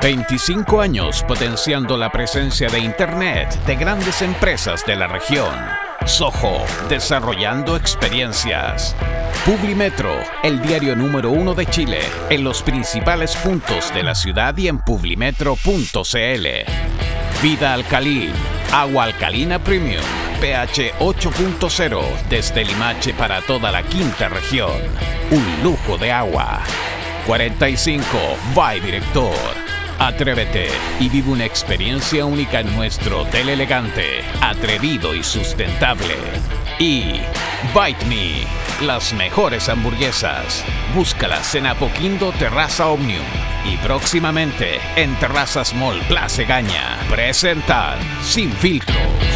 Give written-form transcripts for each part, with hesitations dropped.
25 años potenciando la presencia de Internet de grandes empresas de la región. Soho, desarrollando experiencias. Publimetro, el diario número 1 de Chile, en los principales puntos de la ciudad y en publimetro.cl. Vida Alcalin, agua alcalina premium, pH 8.0, desde Limache para toda la quinta región. Un lujo de agua. 45, by Director. Atrévete y vive una experiencia única en nuestro hotel elegante, atrevido y sustentable. Y Bite Me, las mejores hamburguesas. Búscalas en Apoquindo Terraza Omnium y próximamente en Terrazas Mall Plaza Egaña. Presentan Sin Filtros.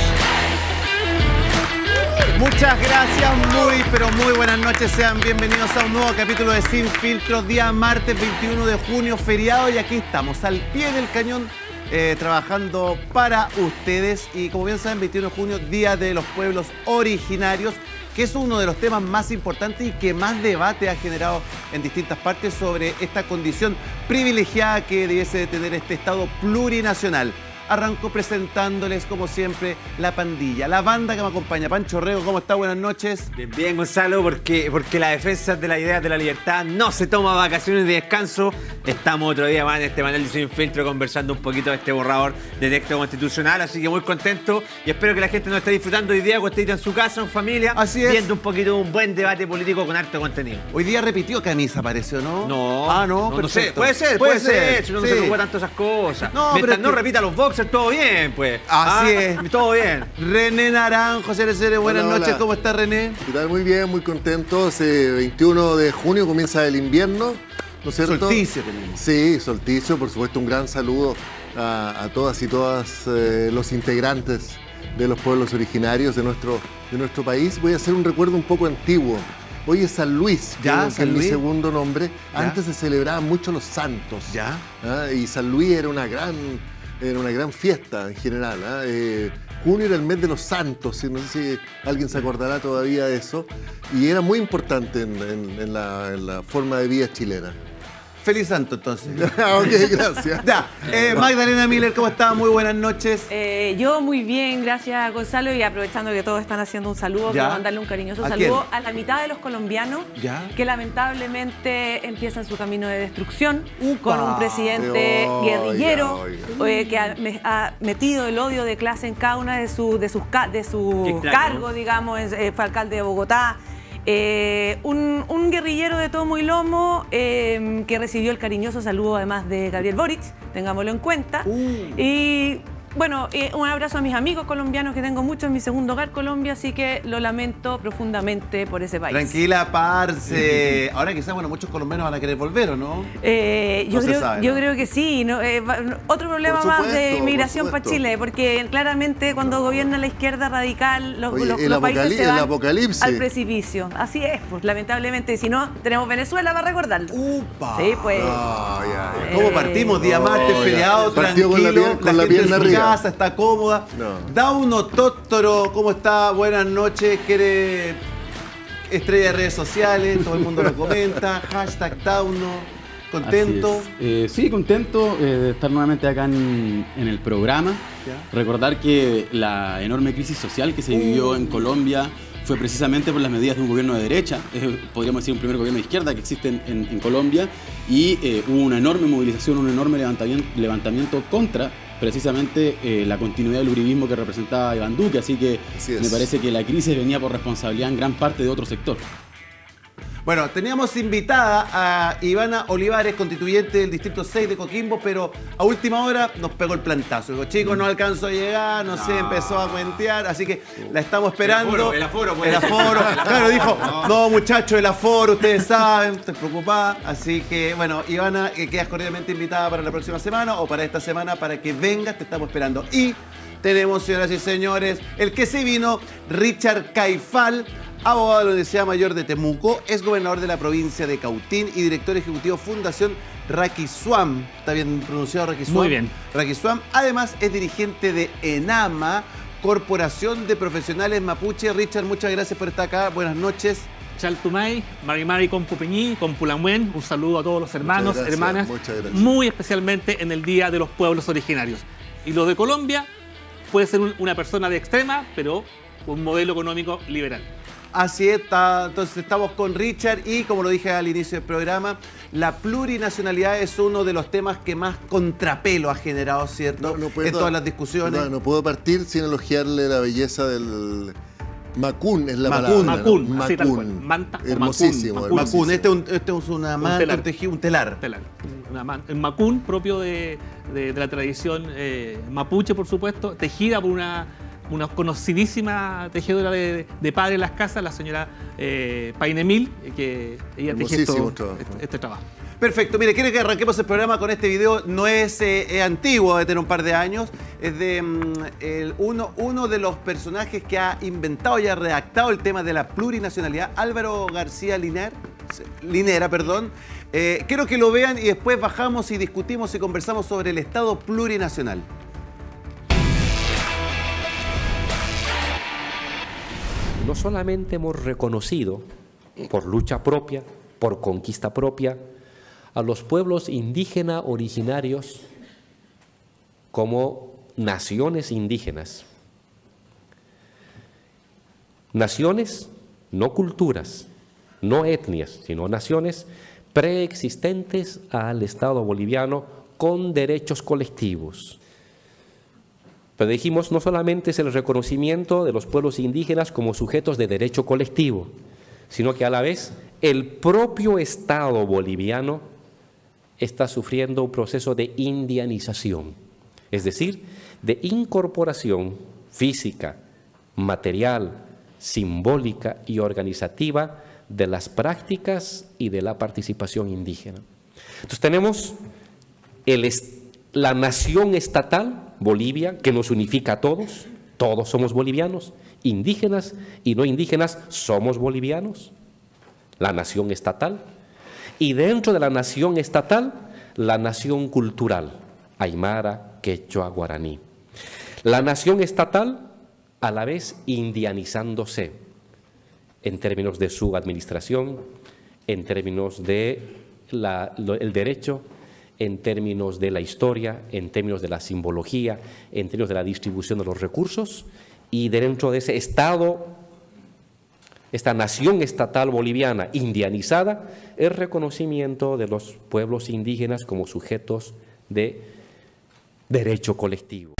Muchas gracias, pero muy buenas noches. Sean bienvenidos a un nuevo capítulo de Sin Filtros, día martes 21 de junio, feriado, y aquí estamos al pie del cañón trabajando para ustedes. Y como bien saben, 21 de junio, Día de los Pueblos Originarios, que es uno de los temas más importantes y que más debate ha generado en distintas partes sobre esta condición privilegiada que debiese de tener este Estado plurinacional. Arranco presentándoles, como siempre, la pandilla, la banda que me acompaña. Pancho Rego, ¿cómo está? Buenas noches. Bien, Gonzalo, porque la defensa de la idea de la libertad no se toma vacaciones de descanso. Estamos otro día más en este panel de Sin Filtro conversando un poquito de este borrador de texto constitucional, así que muy contento y espero que la gente nos esté disfrutando hoy día, cuestita en su casa, en familia, así es, viendo un poquito un buen debate político con harto contenido. Hoy día repitió camisa, parece, ¿no? No. Ah, no, no sé. Puede ser. Si no, sí, se preocupa tanto esas cosas. No, mientras no repita los boxers, todo bien, pues. Así es. Todo bien. René Naranjo, CRCR, buenas noches. ¿Cómo está, René? ¿Qué tal? Muy bien, muy contento. Ese 21 de junio comienza el invierno, ¿no es cierto? Solsticio tenemos. Sí, solsticio. Por supuesto, un gran saludo a todas y todas los integrantes de los pueblos originarios de nuestro país. Voy a hacer un recuerdo un poco antiguo. Hoy es San Luis, que es mi segundo nombre. ¿Ya? Antes se celebraban mucho los santos. ¿Ya? Y San Luis era una gran fiesta en general. Junio era el mes de los santos, no sé si alguien se acordará todavía de eso, y era muy importante en la forma de vida chilena. Feliz santo, entonces. Ok, gracias. Ya. Magdalena Miller, ¿cómo está? Muy buenas noches. Yo muy bien, gracias, Gonzalo, y aprovechando que todos están haciendo un saludo, quiero mandarle un cariñoso saludo a la mitad de los colombianos que lamentablemente empiezan su camino de destrucción con un presidente guerrillero que ha metido el odio de clase en cada una de sus cargos, digamos, fue alcalde de Bogotá. Un guerrillero de tomo y lomo que recibió el cariñoso saludo además de Gabriel Boric, tengámoslo en cuenta. Y bueno, un abrazo a mis amigos colombianos, que tengo muchos en mi segundo hogar, Colombia, así que lo lamento profundamente por ese país. Tranquila, parce. Ahora quizás, muchos colombianos van a querer volver, ¿o no? Yo creo que sí. ¿No? Otro problema más de inmigración para Chile, porque claramente cuando gobierna la izquierda radical, los países se van al precipicio. Así es, pues lamentablemente. Si no, tenemos Venezuela para recordarlo. Sí, pues. ¿Cómo partimos? Día martes, feriado, tranquilo, con la pierna arriba. Casa, está cómoda. Dauno Tóttoro, ¿cómo está? Buenas noches. Quiere estrella de redes sociales, todo el mundo lo comenta. Hashtag Dauno. ¿Contento? Sí, contento de estar nuevamente acá en el programa. Recordar que la enorme crisis social que se vivió en Colombia fue precisamente por las medidas de un gobierno de derecha, podríamos decir un primer gobierno de izquierda que existe en Colombia, y hubo una enorme movilización, un enorme levantamiento contra precisamente la continuidad del uribismo que representaba Iván Duque, así que me parece que la crisis venía por responsabilidad en gran parte de otro sector. Bueno, teníamos invitada a Ivana Olivares, constituyente del Distrito 6 de Coquimbo, pero a última hora nos pegó el plantazo. Dijo, chicos, no alcanzo a llegar, no sé, empezó a cuentear, así que la estamos esperando. El aforo. Claro, dijo, no, muchachos, el aforo, ustedes saben, estoy preocupada. Así que, bueno, Ivana, quedas cordialmente invitada para la próxima semana o para esta semana para que vengas, te estamos esperando. Y tenemos, señoras y señores, el que se vino, Richard Caifal, abogado de la Universidad Mayor de Temuco, es gobernador de la provincia de Cautín y director ejecutivo Fundación Raquisuam. ¿Está bien pronunciado Raquisuam? Muy bien. Raquisuam. Además, es dirigente de ENAMA, Corporación de Profesionales Mapuche. Richard, muchas gracias por estar acá. Buenas noches. Chaltumay, Marimari Compupeñí, Compulamuen, un saludo a todos los hermanos, hermanas, muy especialmente en el Día de los Pueblos Originarios. Y lo de Colombia puede ser una persona de extrema, pero un modelo económico liberal. Así está, entonces estamos con Richard y como lo dije al inicio del programa, la plurinacionalidad es uno de los temas que más contrapelo ha generado, ¿cierto? En todas las discusiones. No puedo partir sin elogiarle la belleza del... Macún es la Macún, palabra. Macún, ¿no? así tal cual. Macún. Manta o Hermosísimo. Macún. Macún, este es una manta, un tejido, un telar. Un Macún propio de la tradición mapuche, por supuesto, tejida por una conocidísima tejedora de padre en las casas, la señora Painemil, que ella teje este trabajo. Perfecto, mire, quiero que arranquemos el programa con este video, no es antiguo, debe tener un par de años, es de uno de los personajes que ha inventado y ha redactado el tema de la plurinacionalidad, Álvaro García Linera. Quiero que lo vean y después bajamos y discutimos y conversamos sobre el Estado plurinacional. No solamente hemos reconocido por lucha propia, por conquista propia, a los pueblos indígenas originarios como naciones indígenas. Naciones, no culturas, no etnias, sino naciones preexistentes al Estado boliviano con derechos colectivos. Pero dijimos, no solamente es el reconocimiento de los pueblos indígenas como sujetos de derecho colectivo, sino que a la vez el propio Estado boliviano está sufriendo un proceso de indianización, es decir, de incorporación física, material, simbólica y organizativa de las prácticas y de la participación indígena. Entonces tenemos la nación estatal, Bolivia, que nos unifica a todos somos bolivianos, indígenas y no indígenas somos bolivianos, la nación estatal. Y dentro de la nación estatal, la nación cultural, aymara, quechua, guaraní. La nación estatal, a la vez indianizándose en términos de su administración, en términos de el derecho, en términos de la historia, en términos de la simbología, en términos de la distribución de los recursos, y dentro de ese Estado, esta nación estatal boliviana indianizada, el reconocimiento de los pueblos indígenas como sujetos de derecho colectivo.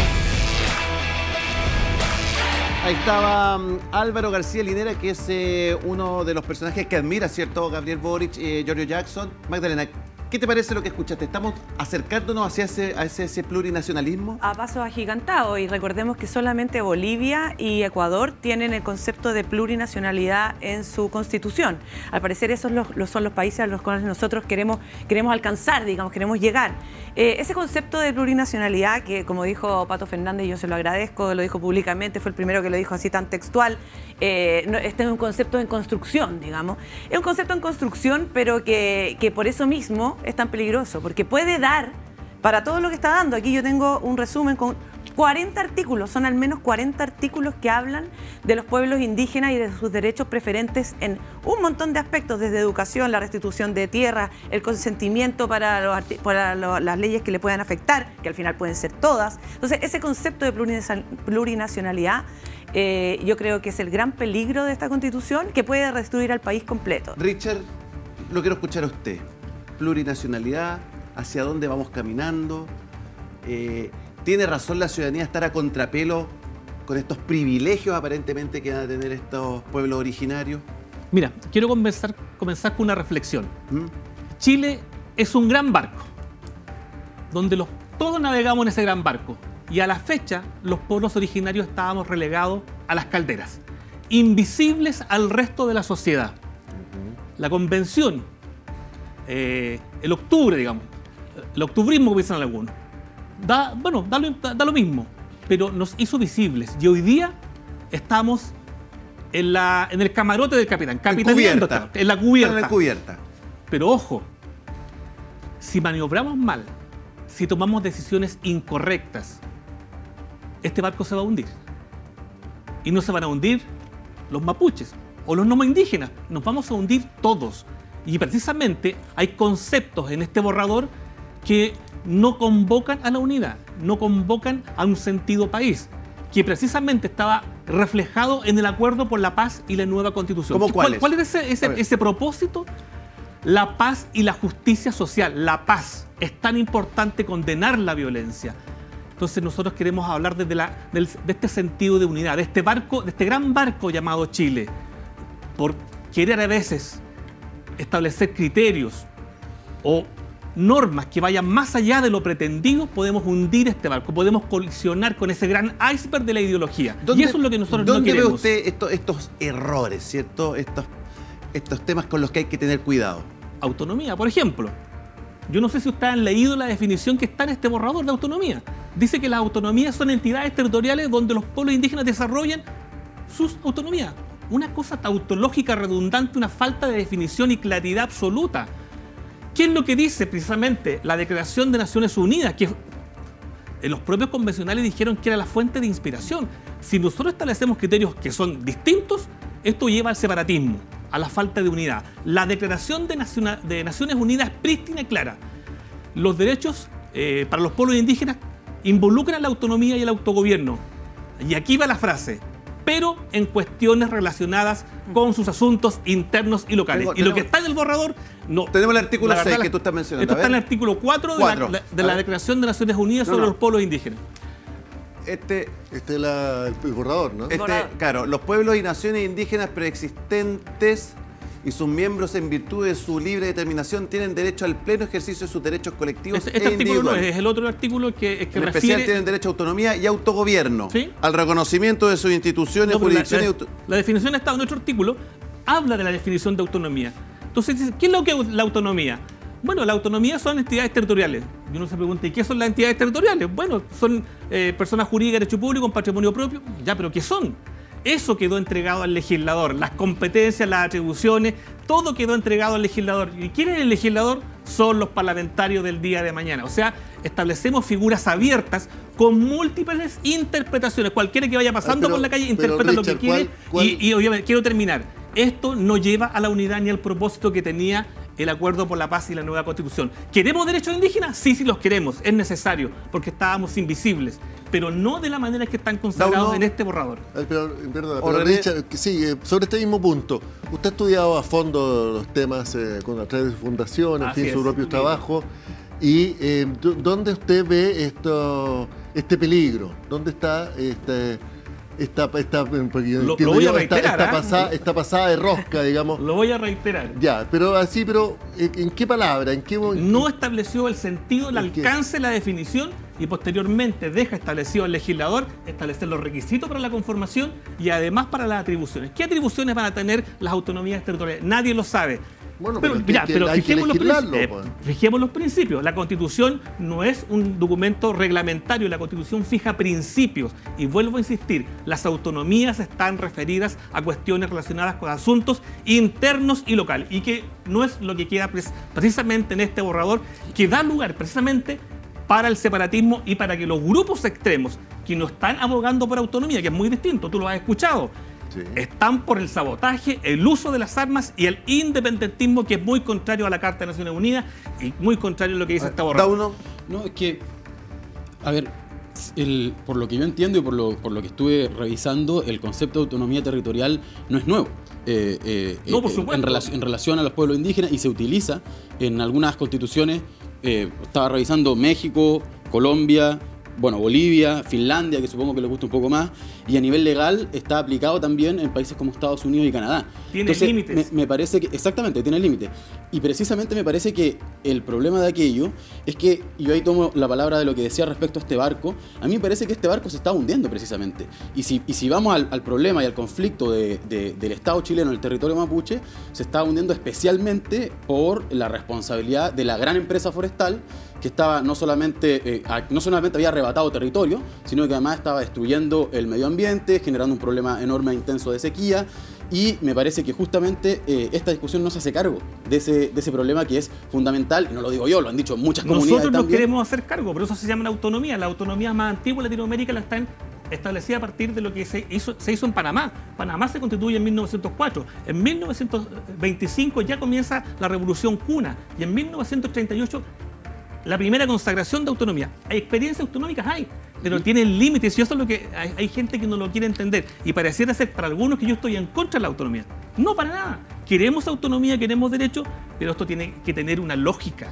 Ahí estaba Álvaro García Linera, que es uno de los personajes que admira, ¿cierto? Gabriel Boric, Giorgio Jackson. Magdalena, ¿qué te parece lo que escuchaste? ¿Estamos acercándonos hacia ese plurinacionalismo? A pasos agigantados, y recordemos que solamente Bolivia y Ecuador tienen el concepto de plurinacionalidad en su constitución. Al parecer esos son los países a los cuales nosotros queremos alcanzar, digamos, queremos llegar. Ese concepto de plurinacionalidad, que como dijo Pato Fernández, yo se lo agradezco, lo dijo públicamente, fue el primero que lo dijo así tan textual, este es un concepto en construcción, digamos. Es un concepto en construcción, pero que por eso mismo es tan peligroso, porque puede dar para todo lo que está dando. Aquí yo tengo un resumen con 40 artículos, son al menos 40 artículos que hablan de los pueblos indígenas y de sus derechos preferentes en un montón de aspectos, desde educación, la restitución de tierra, el consentimiento para las leyes que le puedan afectar, que al final pueden ser todas. Entonces, ese concepto de plurinacionalidad yo creo que es el gran peligro de esta Constitución, que puede destruir al país completo. Richard, lo quiero escuchar a usted. Plurinacionalidad, ¿hacia dónde vamos caminando? ¿Tiene razón la ciudadanía estar a contrapelo con estos privilegios aparentemente que van a tener estos pueblos originarios? Mira, quiero comenzar con una reflexión. Chile es un gran barco, donde todos navegamos en ese gran barco, y a la fecha los pueblos originarios estábamos relegados a las calderas, invisibles al resto de la sociedad. La convención, el octubre, digamos, el octubrismo que dicen algunos, da lo mismo, pero nos hizo visibles, y hoy día estamos en el camarote del capitán, en la cubierta. Pero ojo, si maniobramos mal, si tomamos decisiones incorrectas, este barco se va a hundir. Y no se van a hundir los mapuches, o los no indígenas, nos vamos a hundir todos. Y precisamente hay conceptos en este borrador que no convocan a la unidad, no convocan a un sentido país, que precisamente estaba reflejado en el Acuerdo por la Paz y la nueva Constitución. ¿Cuál es ese propósito? La paz y la justicia social. La paz. Es tan importante condenar la violencia. Entonces nosotros queremos hablar de este sentido de unidad, de este gran barco llamado Chile. Por querer a veces establecer criterios o normas que vayan más allá de lo pretendido, podemos hundir este barco, podemos colisionar con ese gran iceberg de la ideología. Y eso es lo que nosotros no queremos. ¿Dónde ve usted estos errores, cierto? Estos temas con los que hay que tener cuidado. Autonomía, por ejemplo. Yo no sé si ustedes han leído la definición que está en este borrador de autonomía. Dice que las autonomías son entidades territoriales donde los pueblos indígenas desarrollan sus autonomías. Una cosa tautológica redundante, una falta de definición y claridad absoluta. ¿Qué es lo que dice precisamente la Declaración de Naciones Unidas? Que los propios convencionales dijeron que era la fuente de inspiración. Si nosotros establecemos criterios que son distintos, esto lleva al separatismo, a la falta de unidad. La Declaración de Naciones Unidas es prístina y clara. Los derechos para los pueblos indígenas involucran la autonomía y el autogobierno. Y aquí va la frase: pero en cuestiones relacionadas con sus asuntos internos y locales. Y lo que está en el borrador, no. Tenemos el artículo 6 que tú estás mencionando. Esto está en el artículo 4 de la Declaración de Naciones Unidas sobre los pueblos indígenas. Este es el borrador, ¿no? Claro, los pueblos y naciones indígenas preexistentes y sus miembros, en virtud de su libre determinación, tienen derecho al pleno ejercicio de sus derechos colectivos este artículo no es el otro artículo que en especial tienen derecho a autonomía y autogobierno, ¿sí?, al reconocimiento de sus instituciones, jurisdicciones. La definición está en otro artículo, habla de la definición de autonomía. Entonces, ¿qué es lo que es la autonomía? Bueno, la autonomía son entidades territoriales. Y uno se pregunta, ¿y qué son las entidades territoriales? Bueno, son personas jurídicas de derecho público, con patrimonio propio. Ya, pero ¿qué son? Eso quedó entregado al legislador. Las competencias, las atribuciones, todo quedó entregado al legislador. ¿Y quién es el legislador? Son los parlamentarios del día de mañana. O sea, establecemos figuras abiertas con múltiples interpretaciones. Cualquiera que vaya pasando por la calle interpreta Richard, lo que quiere. Y obviamente, quiero terminar. Esto no lleva a la unidad ni al propósito que tenía el Acuerdo por la Paz y la nueva Constitución. ¿Queremos derechos indígenas? Sí, sí los queremos. Es necesario, porque estábamos invisibles. Pero no de la manera que están consagrados en este borrador. Pero Richard, sí, sobre este mismo punto, usted ha estudiado a fondo los temas a través de su fundación, en fin, su propio trabajo. ¿Y dónde usted ve este peligro? ¿Dónde está esta pasada de rosca, digamos? Lo voy a reiterar. Ya, pero ¿en qué palabra? No estableció el sentido, el alcance, la definición, y posteriormente deja establecido al legislador establecer los requisitos para la conformación y además para las atribuciones. ¿Qué atribuciones van a tener las autonomías territoriales? Nadie lo sabe. Bueno, pero fijemos los principios. La Constitución no es un documento reglamentario, la Constitución fija principios. Y vuelvo a insistir, las autonomías están referidas a cuestiones relacionadas con asuntos internos y locales. Y que no es lo que queda precisamente en este borrador, que da lugar precisamente para el separatismo y para que los grupos extremos que no están abogando por autonomía, que es muy distinto, tú lo has escuchado, sí, están por el sabotaje, el uso de las armas y el independentismo, que es muy contrario a la Carta de Naciones Unidas y muy contrario a lo que dice esta borrador. No, es que, a ver, por lo que yo entiendo y por lo que estuve revisando, el concepto de autonomía territorial no es nuevo. No, por supuesto. En relación a los pueblos indígenas, y se utiliza en algunas constituciones. Estaba revisando México, Colombia, Bolivia, Finlandia, que supongo que les gusta un poco más, y a nivel legal está aplicado también en países como Estados Unidos y Canadá. Tiene límites. Me parece que, exactamente, tiene límites. Y precisamente me parece que el problema de aquello es que, y yo ahí tomo la palabra de lo que decía respecto a este barco, a mí me parece que este barco se está hundiendo precisamente. Y si vamos al problema y al conflicto del Estado chileno en el territorio mapuche, se está hundiendo especialmente por la responsabilidad de la gran empresa forestal, que estaba no solamente había arrebatado territorio, sino que además estaba destruyendo el medio ambiente, generando un problema enorme e intenso de sequía. Y me parece que justamente esta discusión no se hace cargo de ese problema, que es fundamental, y no lo digo yo, lo han dicho muchas comunidades. Nosotros también. Nos queremos hacer cargo, pero eso se llama autonomía. La autonomía más antigua de Latinoamérica la están establecida a partir de lo que se hizo en Panamá. Panamá se constituye en 1904. En 1925 ya comienza la Revolución Cuna y en 1938 la primera consagración de autonomía. Hay experiencias autonómicas, pero tienen límites y eso es lo que hay gente que no lo quiere entender. Y pareciera ser para algunos que yo estoy en contra de la autonomía. No, para nada. Queremos autonomía, queremos derechos, pero esto tiene que tener una lógica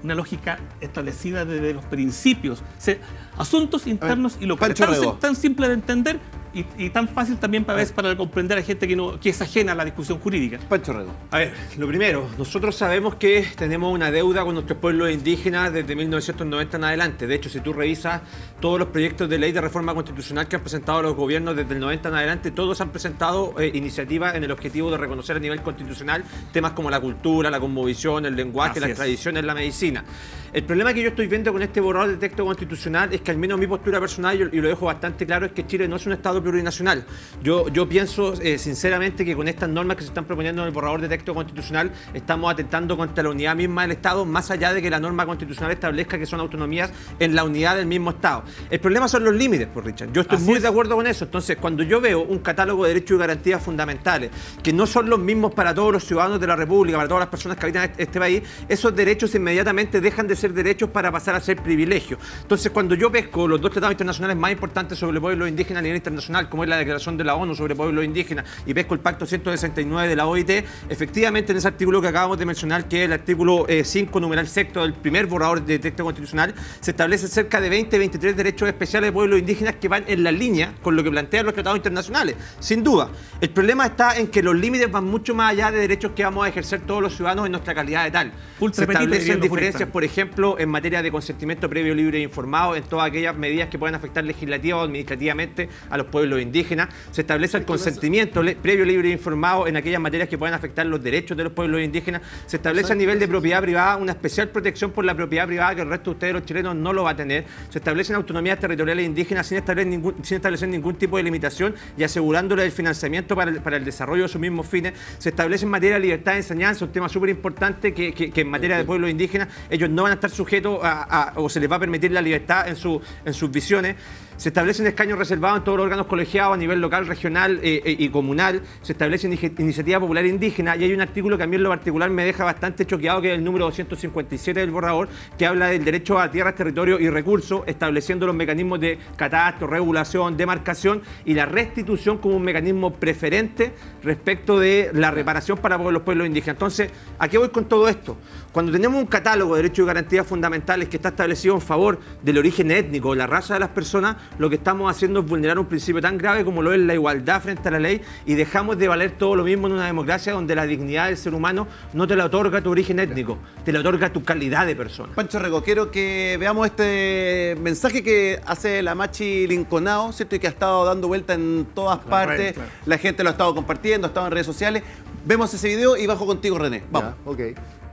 establecida desde los principios. Asuntos internos y locales. Tan simple de entender y tan fácil también para comprender a gente que es ajena a la discusión jurídica. Pancho Rego. A ver, lo primero, nosotros sabemos que tenemos una deuda con nuestros pueblos indígenas desde 1990 en adelante. De hecho, si tú revisas todos los proyectos de ley de reforma constitucional que han presentado los gobiernos desde el 90 en adelante, todos han presentado iniciativas en el objetivo de reconocer a nivel constitucional temas como la cultura, la cosmovisión, el lenguaje, las tradiciones, la medicina. El problema que yo estoy viendo con este borrador de texto constitucional es que, al menos mi postura personal, y lo dejo bastante claro, es que Chile no es un Estado plurinacional. Yo pienso sinceramente que con estas normas que se están proponiendo en el borrador de texto constitucional estamos atentando contra la unidad misma del Estado, más allá de que la norma constitucional establezca que son autonomías en la unidad del mismo Estado. El problema son los límites, por Richard. Yo estoy muy de acuerdo con eso. Entonces, cuando yo veo un catálogo de derechos y garantías fundamentales que no son los mismos para todos los ciudadanos de la República, para todas las personas que habitan este país, esos derechos inmediatamente dejan de ser derechos para pasar a ser privilegios. Entonces, cuando yo pesco los dos tratados internacionales más importantes sobre pueblos indígenas a nivel internacional, como es la Declaración de la ONU sobre pueblos indígenas, y pesco el Pacto 169 de la OIT, efectivamente en ese artículo que acabamos de mencionar, que es el artículo 5, numeral sexto del primer borrador de texto constitucional, se establece cerca de 23 derechos especiales de pueblos indígenas que van en la línea con lo que plantean los tratados internacionales, sin duda. El problema está en que los límites van mucho más allá de derechos que vamos a ejercer todos los ciudadanos en nuestra calidad de tal. Se establecen diferencias, por ejemplo, en materia de consentimiento previo, libre e informado, en todas aquellas medidas que puedan afectar legislativa o administrativamente a los pueblos indígenas. Se establece el consentimiento previo, libre e informado en aquellas materias que puedan afectar los derechos de los pueblos indígenas. Se establece a nivel de propiedad privada una especial protección por la propiedad privada que el resto de ustedes, los chilenos, no lo va a tener. Se establecen autonomías territoriales indígenas sin establecer ningún tipo de limitación y asegurándole el financiamiento para el desarrollo de sus mismos fines. Se establece en materia de libertad de enseñanza, un tema súper importante que en materia de pueblos indígenas ellos no van a estar sujetos o se les va a permitir la libertad en sus visiones. Se establecen escaños reservados en todos los órganos colegiados a nivel local, regional y comunal. Se establece iniciativa popular indígena y hay un artículo que a mí en lo particular me deja bastante choqueado, que es el número 257 del borrador, que habla del derecho a tierras, territorio y recursos, estableciendo los mecanismos de catastro, regulación, demarcación y la restitución como un mecanismo preferente respecto de la reparación para los pueblos indígenas. Entonces, ¿a qué voy con todo esto? Cuando tenemos un catálogo de derechos y garantías fundamentales que está establecido en favor del origen étnico o la raza de las personas, lo que estamos haciendo es vulnerar un principio tan grave como lo es la igualdad frente a la ley, y dejamos de valer todo lo mismo en una democracia donde la dignidad del ser humano no te la otorga tu origen étnico, te la otorga tu calidad de persona. Pancho Rego, quiero que veamos este mensaje que hace la Machi Linconao, ¿cierto? Y que ha estado dando vuelta en todas partes. Claro. La gente lo ha estado compartiendo, ha estado en redes sociales. Vemos ese video y bajo contigo, René. Vamos. Ya, ok.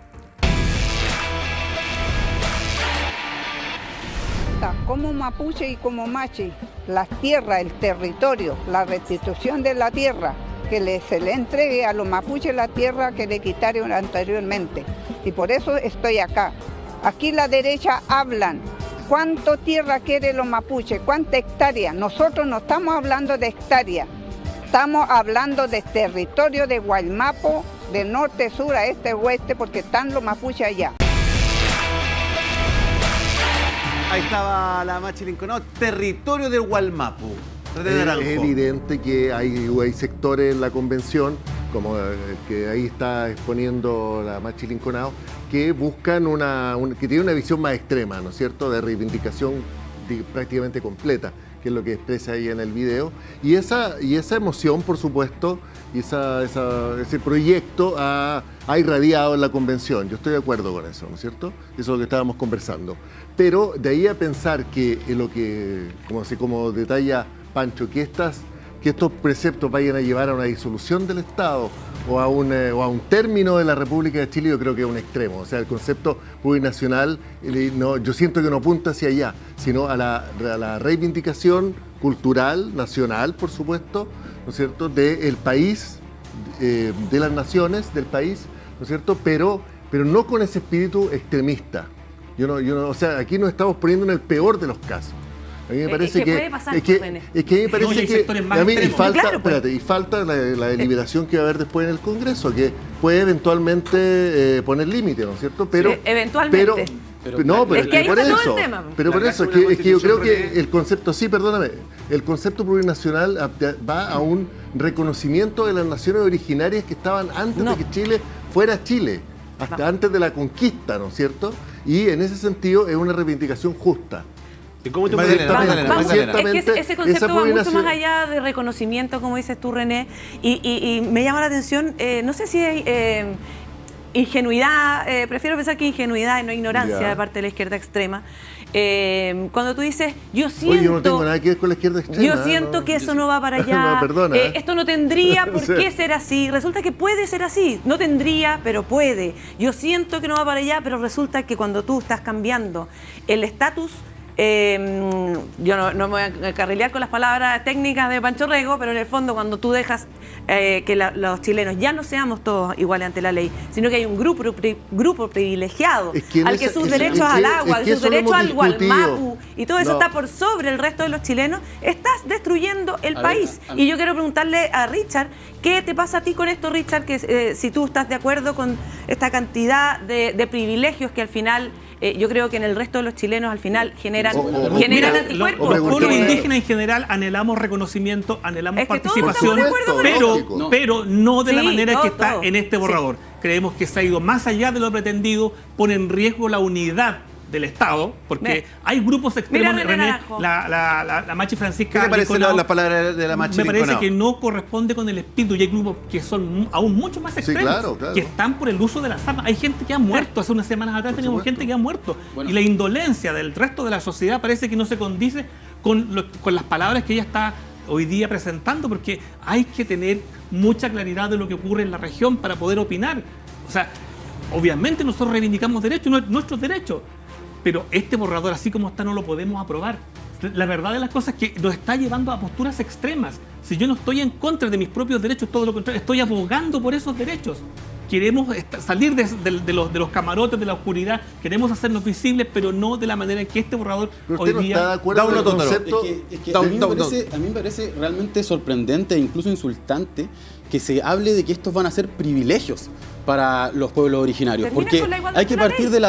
Como mapuche y como machi, las tierras, el territorio, la restitución de la tierra, que se le entregue a los mapuches la tierra que le quitaron anteriormente. Y por eso estoy acá. Aquí la derecha hablan. ¿Cuánto tierra quieren los mapuches? ¿Cuánta hectárea? Nosotros no estamos hablando de hectárea. Estamos hablando de territorio de Guaymapo, de norte, sur, a este, oeste, porque están los mapuches allá. Ahí estaba la Machi Linconao, territorio del Gualmapu. Es evidente que hay sectores en la convención, como que ahí está exponiendo la Machi Linconao, que buscan que tiene una visión más extrema, ¿no es cierto?, de reivindicación prácticamente completa, que es lo que expresa ahí en el video. Y esa emoción, por supuesto, y ese proyecto ha irradiado en la convención. Yo estoy de acuerdo con eso, ¿no es cierto? Eso es lo que estábamos conversando. Pero de ahí a pensar que como detalla Pancho, que estos preceptos vayan a llevar a una disolución del Estado o a un término de la República de Chile, yo creo que es un extremo. O sea, el concepto plurinacional, yo siento que no apunta hacia allá, sino a la reivindicación cultural, nacional, por supuesto, ¿no es cierto?, del país, de las naciones del país, ¿no es cierto?, pero no con ese espíritu extremista. O sea, aquí nos estamos poniendo en el peor de los casos. A mí me parece que y falta la deliberación que va a haber después en el Congreso, que puede eventualmente poner límite, ¿no es cierto? Pero eventualmente. Pero es que ahí está todo el tema. Pero por eso, es que yo creo que el concepto, el concepto plurinacional va a un reconocimiento de las naciones originarias que estaban antes de que Chile fuera Chile, hasta antes de la conquista, ¿no es cierto? Y en ese sentido es una reivindicación justa. Es que ese concepto va mucho más allá de reconocimiento, como dices tú, René, y me llama la atención, no sé si es ingenuidad, prefiero pensar que ingenuidad y no ignorancia de parte de la izquierda extrema. Cuando tú dices, yo siento... yo no tengo nada que ver con la izquierda extrema. Yo siento que eso no va para allá. Perdona. Esto no tendría por qué ser así. Resulta que puede ser así. No tendría, pero puede. Yo siento que no va para allá, pero resulta que cuando tú estás cambiando el estatus... yo no me voy a carrilear con las palabras técnicas de Pancho Rego, pero en el fondo cuando tú dejas que los chilenos ya no seamos todos iguales ante la ley, sino que hay un grupo privilegiado al que sus derechos al agua, sus derechos al Mapu y todo eso está por sobre el resto de los chilenos, estás destruyendo el país. Y yo quiero preguntarle a Richard, ¿qué te pasa a ti con esto, Richard? Que si tú estás de acuerdo con esta cantidad de privilegios que al final... yo creo que en el resto de los chilenos al final generan anticuerpos. Los pueblos indígenas en general anhelamos reconocimiento, anhelamos participación, pero no de la manera que está en este borrador. Creemos que se ha ido más allá de lo pretendido, pone en riesgo la unidad del Estado, porque hay grupos extremos. René, la Machi Francisca... ¿Qué te parece la palabra de la Machi? Me parece que no corresponde con el espíritu, y hay grupos que son aún mucho más extremos, que están por el uso de las armas. Hay gente que ha muerto, hace unas semanas atrás teníamos gente que ha muerto, y la indolencia del resto de la sociedad parece que no se condice con las palabras que ella está hoy día presentando, porque hay que tener mucha claridad de lo que ocurre en la región para poder opinar. O sea, obviamente nosotros reivindicamos derechos, nuestros derechos, pero este borrador, así como está, no lo podemos aprobar. La verdad de las cosas es que nos está llevando a posturas extremas. Si yo no estoy en contra de mis propios derechos, todo lo contrario, estoy abogando por esos derechos. Queremos salir de los camarotes, de la oscuridad, queremos hacernos visibles, pero no de la manera en que este borrador hoy día... ¿Está de acuerdo con el concepto? A mí me parece realmente sorprendente e incluso insultante que se hable de que estos van a ser privilegios para los pueblos originarios, porque hay que partir de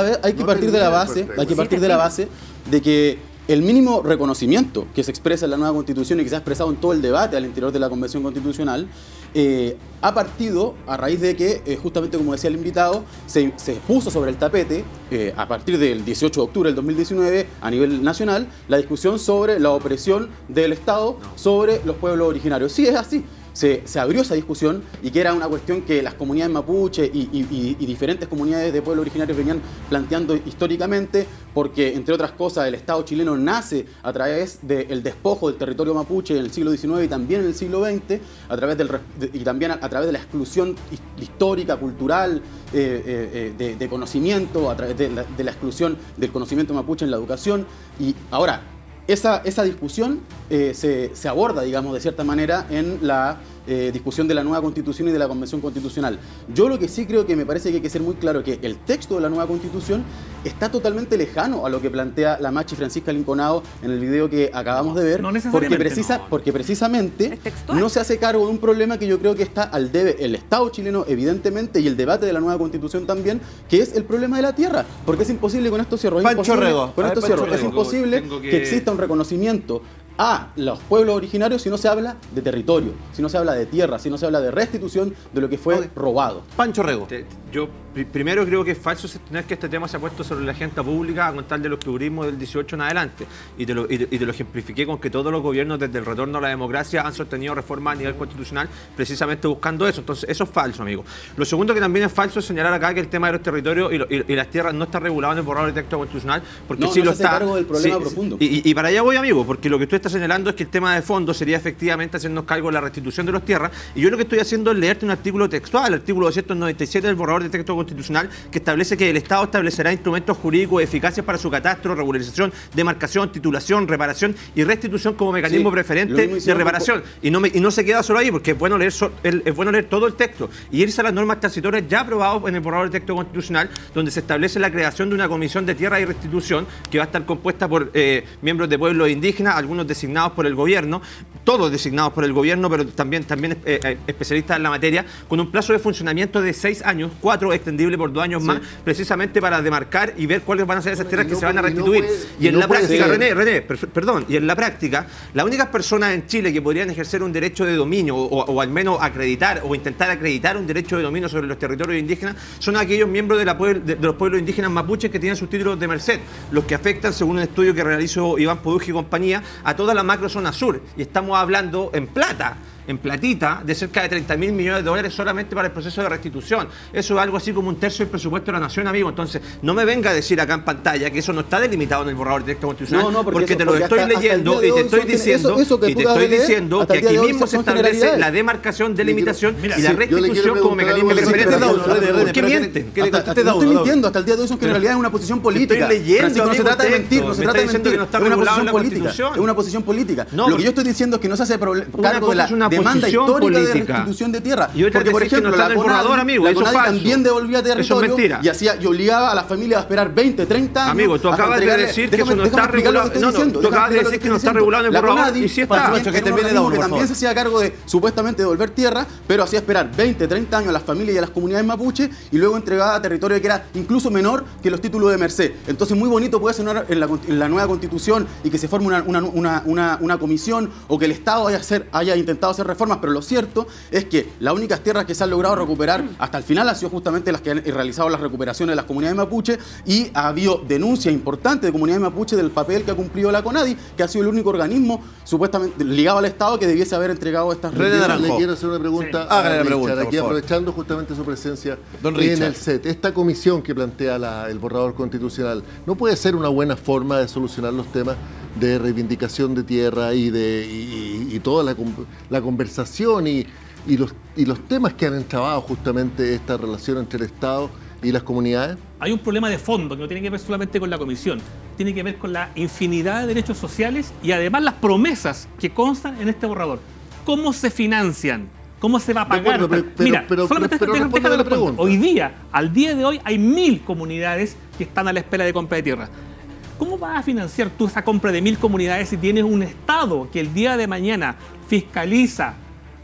la base de que el mínimo reconocimiento que se expresa en la nueva Constitución y que se ha expresado en todo el debate al interior de la Convención Constitucional ha partido a raíz de que, justamente como decía el invitado, se puso sobre el tapete a partir del 18 de octubre del 2019 a nivel nacional la discusión sobre la opresión del Estado sobre los pueblos originarios. Sí, es así. Se abrió esa discusión y que era una cuestión que las comunidades mapuche y diferentes comunidades de pueblos originarios venían planteando históricamente, porque, entre otras cosas, el Estado chileno nace a través del despojo del territorio mapuche en el siglo XIX y también en el siglo XX, y también a través de la exclusión histórica, cultural, de conocimiento, a través de la exclusión del conocimiento mapuche en la educación. Y ahora, esa discusión se aborda, digamos, de cierta manera en la discusión de la nueva Constitución y de la Convención Constitucional. Yo lo que sí creo que me parece que hay que ser muy claro que el texto de la nueva Constitución está totalmente lejano a lo que plantea la Machi Francisca Linconado en el video que acabamos de ver, porque precisamente no se hace cargo de un problema que yo creo que está al debe el Estado chileno, evidentemente, y el debate de la nueva Constitución también, que es el problema de la tierra, porque es imposible, con esto cierro, es imposible que exista un reconocimiento a los pueblos originarios si no se habla de territorio, si no se habla de tierra, si no se habla de restitución de lo que fue robado. Pancho Rego. Yo primero creo que es falso sostener que este tema se ha puesto sobre la agenda pública a contar del octubrismo del 18 en adelante. Y te lo ejemplifiqué con que todos los gobiernos desde el retorno a la democracia han sostenido reformas a nivel constitucional precisamente buscando eso. Entonces eso es falso, amigo. Lo segundo que también es falso es señalar acá que el tema de los territorios y las tierras no está regulado en el borrador de texto constitucional, porque sí lo está. Cargo del problema profundo. Y para allá voy, amigo, porque lo que tú estás señalando es que el tema de fondo sería efectivamente hacernos cargo de la restitución de las tierras, y yo lo que estoy haciendo es leerte un artículo textual, el artículo 297 del borrador de texto constitucional que establece que el Estado establecerá instrumentos jurídicos eficaces para su catastro, regularización, demarcación, titulación, reparación y restitución como mecanismo preferente de reparación. Y no se queda solo ahí, porque es bueno leer todo el texto y irse a las normas transitorias ya aprobadas en el borrador de texto constitucional, donde se establece la creación de una comisión de tierra y restitución que va a estar compuesta por miembros de pueblos indígenas, algunos designados por el gobierno, todos designados por el gobierno, pero también especialistas en la materia, con un plazo de funcionamiento de 6 años, 4 extendible por 2 años más, precisamente para demarcar y ver cuáles van a ser esas tierras que se van a restituir. Y en la práctica, René, perdón, y en la práctica, las únicas personas en Chile que podrían ejercer un derecho de dominio o al menos acreditar o intentar acreditar un derecho de dominio sobre los territorios indígenas son aquellos miembros de los pueblos indígenas mapuches que tienen sus títulos de merced, los que afectan, según un estudio que realizó Iván Poduje y compañía, a toda la macrozona sur. Y estamos hablando en plata, en platita, de cerca de 30.000 millones de dólares solamente para el proceso de restitución. Eso es algo así como un tercio del presupuesto de la nación, amigo. Entonces, no me venga a decir acá en pantalla que eso no está delimitado en el borrador de texto constitucional, porque te lo estoy leyendo y te estoy diciendo que aquí mismo se establece la demarcación, delimitación y la restitución como mecanismo preferente. ¿Por qué mienten? No estoy mintiendo, hasta el día de hoy son que en realidad es una posición política. Estoy leyendo, no se trata de mentir, no se trata de mentir. Que no está regulado en la Constitución. Es una posición política. Lo que yo estoy diciendo es que no se hace cargo de la demanda histórica política de restitución de tierra. Porque, por ejemplo, la CONADI también devolvía territorio y obligaba a las familias a esperar 20, 30 años. Amigo, tú acabas de decir que eso no está regulado. Tú acabas de decir que no está regulado en el borrador y sí está. Que también se hacía cargo de supuestamente devolver tierra, pero hacía esperar 20, 30 años a las familias y a las comunidades mapuche y luego entregaba territorio que era incluso menor que los títulos de merced. Entonces, muy bonito puede sonar en la nueva Constitución y que se forme una comisión o que el Estado haya intentado hacer reformas, pero lo cierto es que las únicas tierras que se han logrado recuperar hasta el final han sido justamente las que han realizado las recuperaciones de las comunidades mapuche, y ha habido denuncias importantes de comunidades mapuche del papel que ha cumplido la CONADI, que ha sido el único organismo supuestamente ligado al Estado que debiese haber entregado estas regiones. Le quiero hacer una pregunta a Richard, aquí aprovechando justamente su presencia en el set. Esta comisión que plantea el borrador constitucional, ¿no puede ser una buena forma de solucionar los temas de reivindicación de tierra y toda la conversación y los temas que han entrabado justamente esta relación entre el Estado y las comunidades? Hay un problema de fondo que no tiene que ver solamente con la comisión, tiene que ver con la infinidad de derechos sociales y además las promesas que constan en este borrador. ¿Cómo se financian? ¿Cómo se va a pagar? Mira, solamente déjame la pregunta. Hoy día, al día de hoy, hay 1000 comunidades que están a la espera de compra de tierra. ¿Cómo vas a financiar tú esa compra de 1000 comunidades si tienes un Estado que el día de mañana fiscaliza,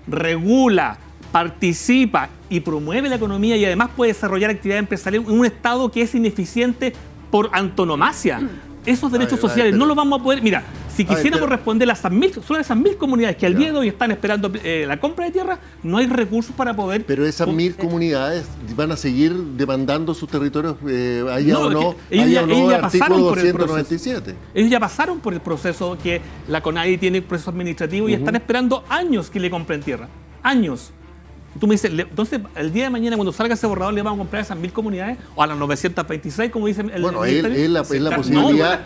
regula, participa y promueve la economía y además puede desarrollar actividad empresarial en un Estado que es ineficiente por antonomasia? Esos derechos sociales no los vamos a poder... Mira, si quisiéramos responder a esas 1000 comunidades que al día de hoy están esperando la compra de tierra, no hay recursos para poder... Pero esas 1000 comunidades van a seguir demandando sus territorios allá o no, ellos ya pasaron por el proceso. Ellos ya pasaron por el proceso que la CONADI tiene, el proceso administrativo, y están esperando años que le compren tierra. Años. Tú me dices, entonces, el día de mañana, cuando salga ese borrador, ¿le vamos a comprar a esas 1000 comunidades o a las 926, como dice el ministerio? Es la posibilidad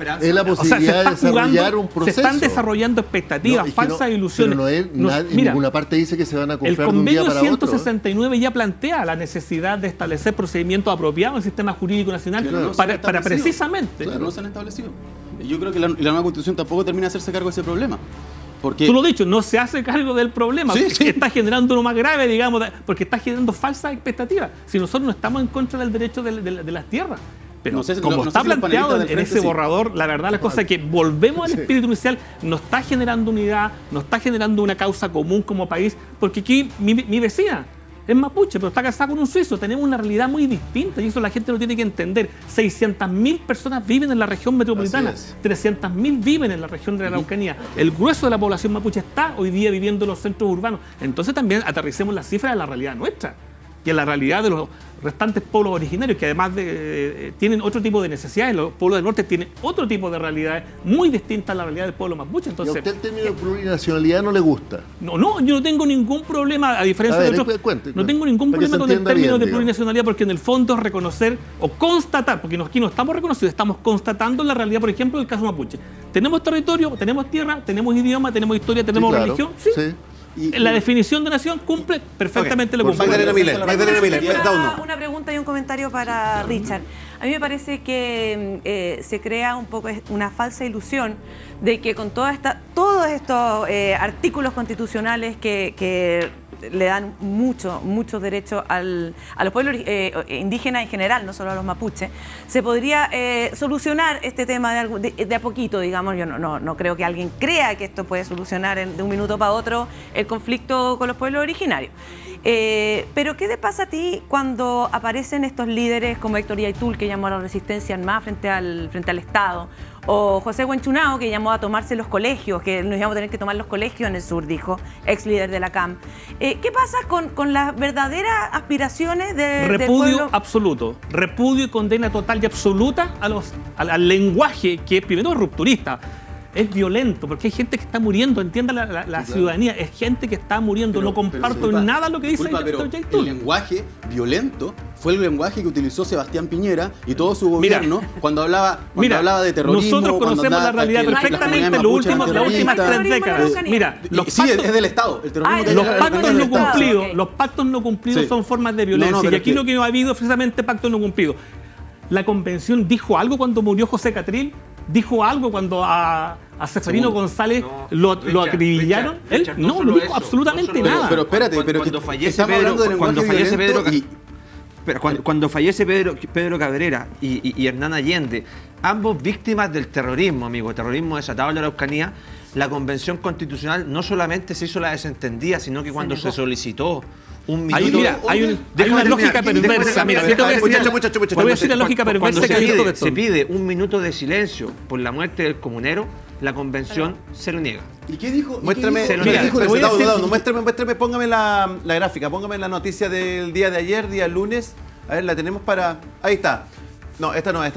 de desarrollar un proceso. Se están desarrollando expectativas, falsas ilusiones. Pero ninguna parte dice que se van a comprar de un día para otro. El convenio 169 ya plantea la necesidad de establecer procedimientos apropiados en el sistema jurídico nacional para precisamente... Claro, no se han establecido. Yo creo que la nueva Constitución tampoco termina de hacerse cargo de ese problema. Porque... Tú lo has dicho, no se hace cargo del problema, que está generando uno más grave, digamos, porque está generando falsas expectativas. Si nosotros no estamos en contra del derecho de las tierras, pero como está planteado en ese borrador, la verdad, la cosa es que volvemos al espíritu inicial, no está generando unidad, no está generando una causa común como país, porque aquí mi vecina es mapuche, pero está casada con un suizo. Tenemos una realidad muy distinta y eso la gente lo tiene que entender. 600.000 personas viven en la región metropolitana, 300.000 viven en la región de la Araucanía. El grueso de la población mapuche está hoy día viviendo en los centros urbanos. Entonces también aterricemos las cifras de la realidad nuestra y en la realidad de los restantes pueblos originarios, que además tienen otro tipo de necesidades. Los pueblos del norte tienen otro tipo de realidades muy distintas a la realidad del pueblo mapuche. Entonces, ¿y a usted el término de plurinacionalidad no le gusta? No, yo no tengo ningún problema, a diferencia de otros. No tengo ningún problema con el término de plurinacionalidad, porque en el fondo es reconocer o constatar, porque aquí no estamos reconociendo, estamos constatando la realidad, por ejemplo, del caso mapuche. Tenemos territorio, tenemos tierra, tenemos idioma, tenemos religión, sí. Sí. Pero no la definición de nación cumple perfectamente lo que Magdalena Miller, una pregunta y un comentario para Richard. A mí me parece que se crea un poco una falsa ilusión de que con todos estos artículos constitucionales que le dan muchos derechos a los pueblos indígenas en general, no solo a los mapuches, se podría solucionar este tema de a poquito, digamos. Yo no creo que alguien crea que esto puede solucionar de un minuto para otro el conflicto con los pueblos originarios. Pero ¿qué te pasa a ti cuando aparecen estos líderes como Héctor Yaitul, que llamó a la resistencia armada frente al Estado, o José Huenchunao, que llamó a tomarse los colegios, que nos íbamos a tener que tomar los colegios en el sur, dijo, ex líder de la CAM? ¿Qué pasa con las verdaderas aspiraciones del pueblo? Absoluto, repudio y condena total y absoluta al lenguaje que primero es rupturista, es violento, porque hay gente que está muriendo, entienda la ciudadanía, es gente que está muriendo, no comparto nada lo que dice Héctor Yaitul. El lenguaje violento fue el lenguaje que utilizó Sebastián Piñera y todo su gobierno cuando hablaba de terrorismo. Nosotros conocemos la realidad perfectamente las últimas 3 décadas. Mira, es del Estado. El terrorismo los pactos no cumplidos son formas de violencia, y aquí lo que no ha habido es precisamente pactos no cumplidos. La convención dijo algo cuando murió José Catril, dijo algo cuando a Seferino González lo acribillaron. Él no dijo absolutamente nada. Pero espérate, cuando fallece Pedro Cabrera y Hernán Allende, ambos víctimas del terrorismo, amigo, terrorismo desatado en la Araucanía, la Convención Constitucional no solamente se hizo la desentendida, sino que cuando se solicitó un minuto... Hay una lógica perversa. Mira, yo te voy a decir la lógica perversa que hay en todo esto. Se pide un minuto de silencio por la muerte del comunero, la Convención se lo niega. ¿Y qué dijo? Muéstrame, póngame la gráfica, póngame la noticia del día de ayer, día lunes. A ver, la tenemos para... Ahí está. No, esta no es.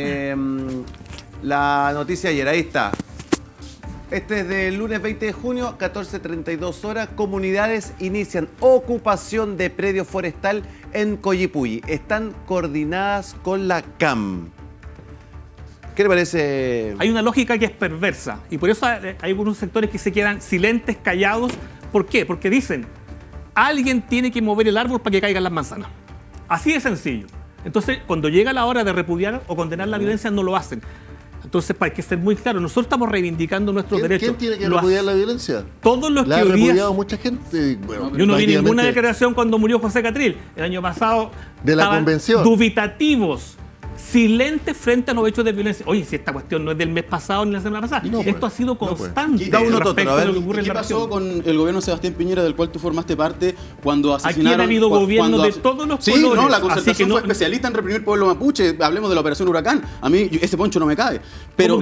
La noticia de ayer, ahí está. Este es del lunes 20 de junio, 14:32 horas. Comunidades inician ocupación de predio forestal en Collipulli. Están coordinadas con la CAM. ¿Qué le parece? Hay una lógica que es perversa y por eso hay algunos sectores que se quedan silentes, callados. ¿Por qué? Porque dicen, alguien tiene que mover el árbol para que caigan las manzanas. Así de sencillo. Entonces, cuando llega la hora de repudiar o condenar la violencia, no lo hacen. Entonces, hay que ser muy claro, nosotros estamos reivindicando nuestros derechos. ¿Quién tiene que repudiar la violencia? Todos los la que ha repudiado mucha gente. Bueno, yo no vi ninguna declaración cuando murió José Catril. El año pasado de la convención. Dubitativos, silentes frente a los hechos de violencia. Oye, si esta cuestión no es del mes pasado ni la semana pasada, esto ha sido constante. ¿Qué pasó con el gobierno de Sebastián Piñera, del cual tú formaste parte, cuando asesinaron? Aquí ha habido gobierno de todos los colores. Sí, no, la Concertación fue especialista en reprimir pueblo mapuche. Hablemos de la Operación Huracán. A mí ese poncho no me cabe. Pero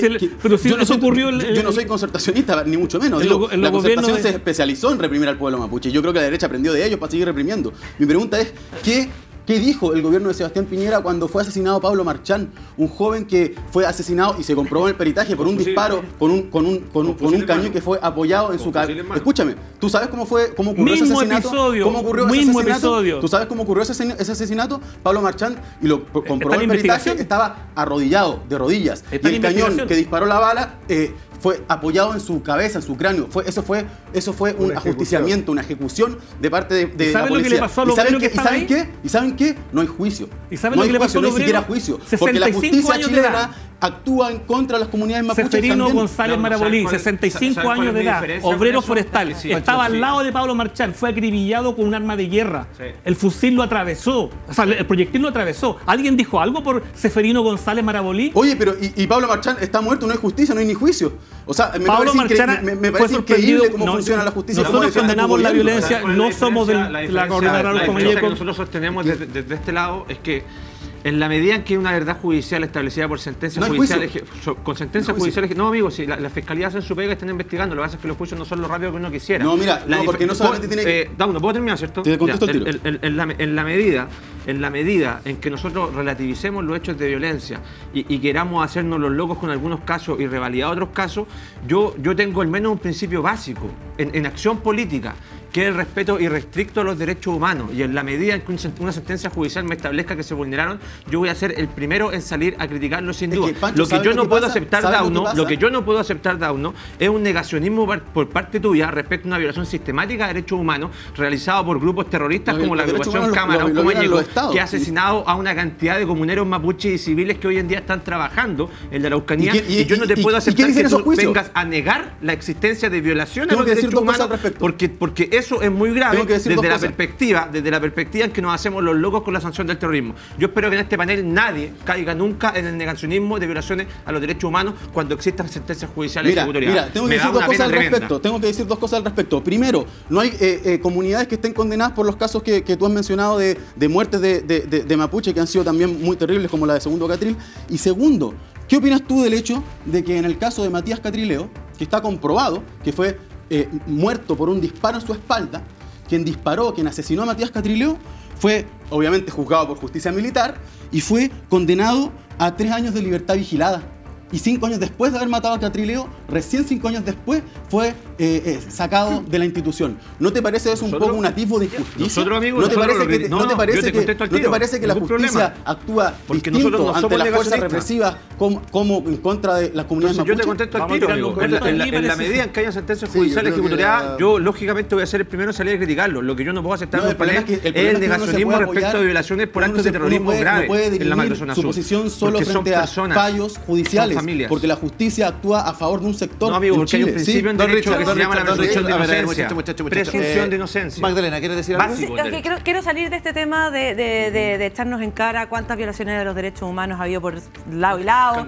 yo no soy concertacionista, ni mucho menos. La Concertación se especializó en reprimir al pueblo mapuche. Yo creo que la derecha aprendió de ellos para seguir reprimiendo. Mi pregunta es, ¿qué dijo el gobierno de Sebastián Piñera cuando fue asesinado Pablo Marchán? Un joven que fue asesinado y se comprobó en el peritaje por un disparo con un cañón que fue apoyado en su cabeza. Escúchame, ¿tú sabes cómo ocurrió ese asesinato? ¿Tú sabes cómo ocurrió ese asesinato? Pablo Marchán, y lo comprobó en el peritaje, estaba arrodillado, de rodillas. Y el cañón que disparó la bala fue apoyado en su cabeza, en su cráneo. Eso fue un ajusticiamiento, una ejecución de parte de la policía. ¿Y saben qué? No hay juicio. ¿Y saben lo que le pasó a los obreros? No hay siquiera juicio. Porque la justicia chilena actúa en contra de las comunidades mapuches. Seferino González Marabolí, 65 años de edad, obrero forestal. Estaba al lado de Pablo Marchán, fue acribillado con un arma de guerra. El fusil lo atravesó, o sea, el proyectil lo atravesó. ¿Alguien dijo algo por Seferino González Marabolí? Oye, pero y Pablo Marchán está muerto, no hay justicia, no hay ni juicio. O sea, me parece increíble cómo funciona la justicia. Nosotros condenamos la violencia, no somos de la coordinadora como que nosotros sostenemos desde este lado es que en la medida en que una verdad judicial establecida por sentencias judiciales, con sentencias judiciales... No, amigo, si la fiscalía hace su pega, están investigando. Lo que pasa es que los juicios no son lo rápido que uno quisiera. No, mira, porque no solamente tiene que... No puedo terminar, ¿cierto? Te contesto el tiro. En la medida en que nosotros relativicemos los hechos de violencia y queramos hacernos los locos con algunos casos y revalidar otros casos, yo tengo al menos un principio básico en acción política, que es el respeto irrestricto a los derechos humanos. Y en la medida en que una sentencia judicial me establezca que se vulneraron, yo voy a ser el primero en salir a criticarlo sin duda. Lo que yo no puedo aceptar, Dauno, es un negacionismo por parte tuya respecto a una violación sistemática de derechos humanos realizada por grupos terroristas como la agrupación Cámara o como Ñeco, que ha asesinado a una cantidad de comuneros mapuches y civiles que hoy en día están trabajando en la Araucanía. Y yo no te puedo aceptar que tú vengas a negar la existencia de violación a los derechos humanos, porque eso es muy grave desde la perspectiva en que nos hacemos los locos con la sanción del terrorismo. Yo espero que en este panel nadie caiga nunca en el negacionismo de violaciones a los derechos humanos cuando existan sentencias judiciales ejecutoriadas. Mira, tengo que decir dos cosas al respecto. Primero, no hay comunidades que estén condenadas por los casos que tú has mencionado de muertes de mapuche, que han sido también muy terribles, como la de Segundo Catril. Y segundo, ¿qué opinas tú del hecho de que en el caso de Matías Catrileo, que está comprobado que fue muerto por un disparo en su espalda, quien asesinó a Matías Catrileo, fue obviamente juzgado por justicia militar y fue condenado a 3 años de libertad vigilada? Y 5 años después de haber matado a Catrileo, recién 5 años después, fue sacado de la institución. ¿No te parece eso un poco un atisbo de injusticia? ¿No te parece que la justicia actúa distinto ante las fuerzas represivas como en contra de las comunidades mapuches? Yo te contesto al tiro, amigo. En la medida en que haya sentencias judiciales ejecutoriadas, yo lógicamente voy a ser el primero en salir a criticarlo. Lo que yo no puedo aceptar en un panel es el negacionismo respecto a violaciones por actos de terrorismo graves en la macrozona sur. Su posición solo frente a fallos judiciales, porque la justicia actúa a favor de un sector. No, amigo, porque hay un principio en derecho que se llama la presunción de inocencia. Presunción de inocencia. Magdalena, ¿quieres decir algo? Quiero salir de este tema de echarnos en cara cuántas violaciones de los derechos humanos ha habido por lado y lado.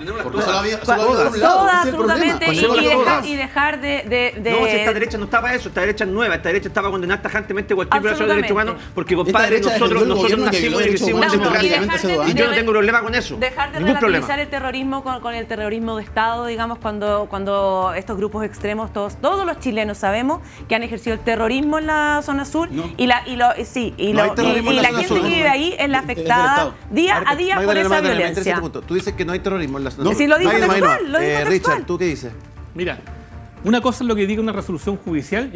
Todas, absolutamente. Y dejar de... No, si esta derecha no estaba eso, esta derecha es nueva, esta derecha estaba condenada tajantemente cualquier violación de derechos humanos, porque, compadre, nosotros nacimos y crecimos en democracia. Y yo no tengo problema con eso. Dejar de relativizar el terrorismo con el terrorismo de Estado, digamos, cuando estos grupos extremos, todos los chilenos sabemos que han ejercido el terrorismo en la zona sur, y la gente que vive ahí es la afectada día a día por esa violencia. Tú dices que no hay terrorismo en la zona sur. Sí, lo dijo textual. Richard, ¿tú qué dices? Mira, una cosa es lo que diga una resolución judicial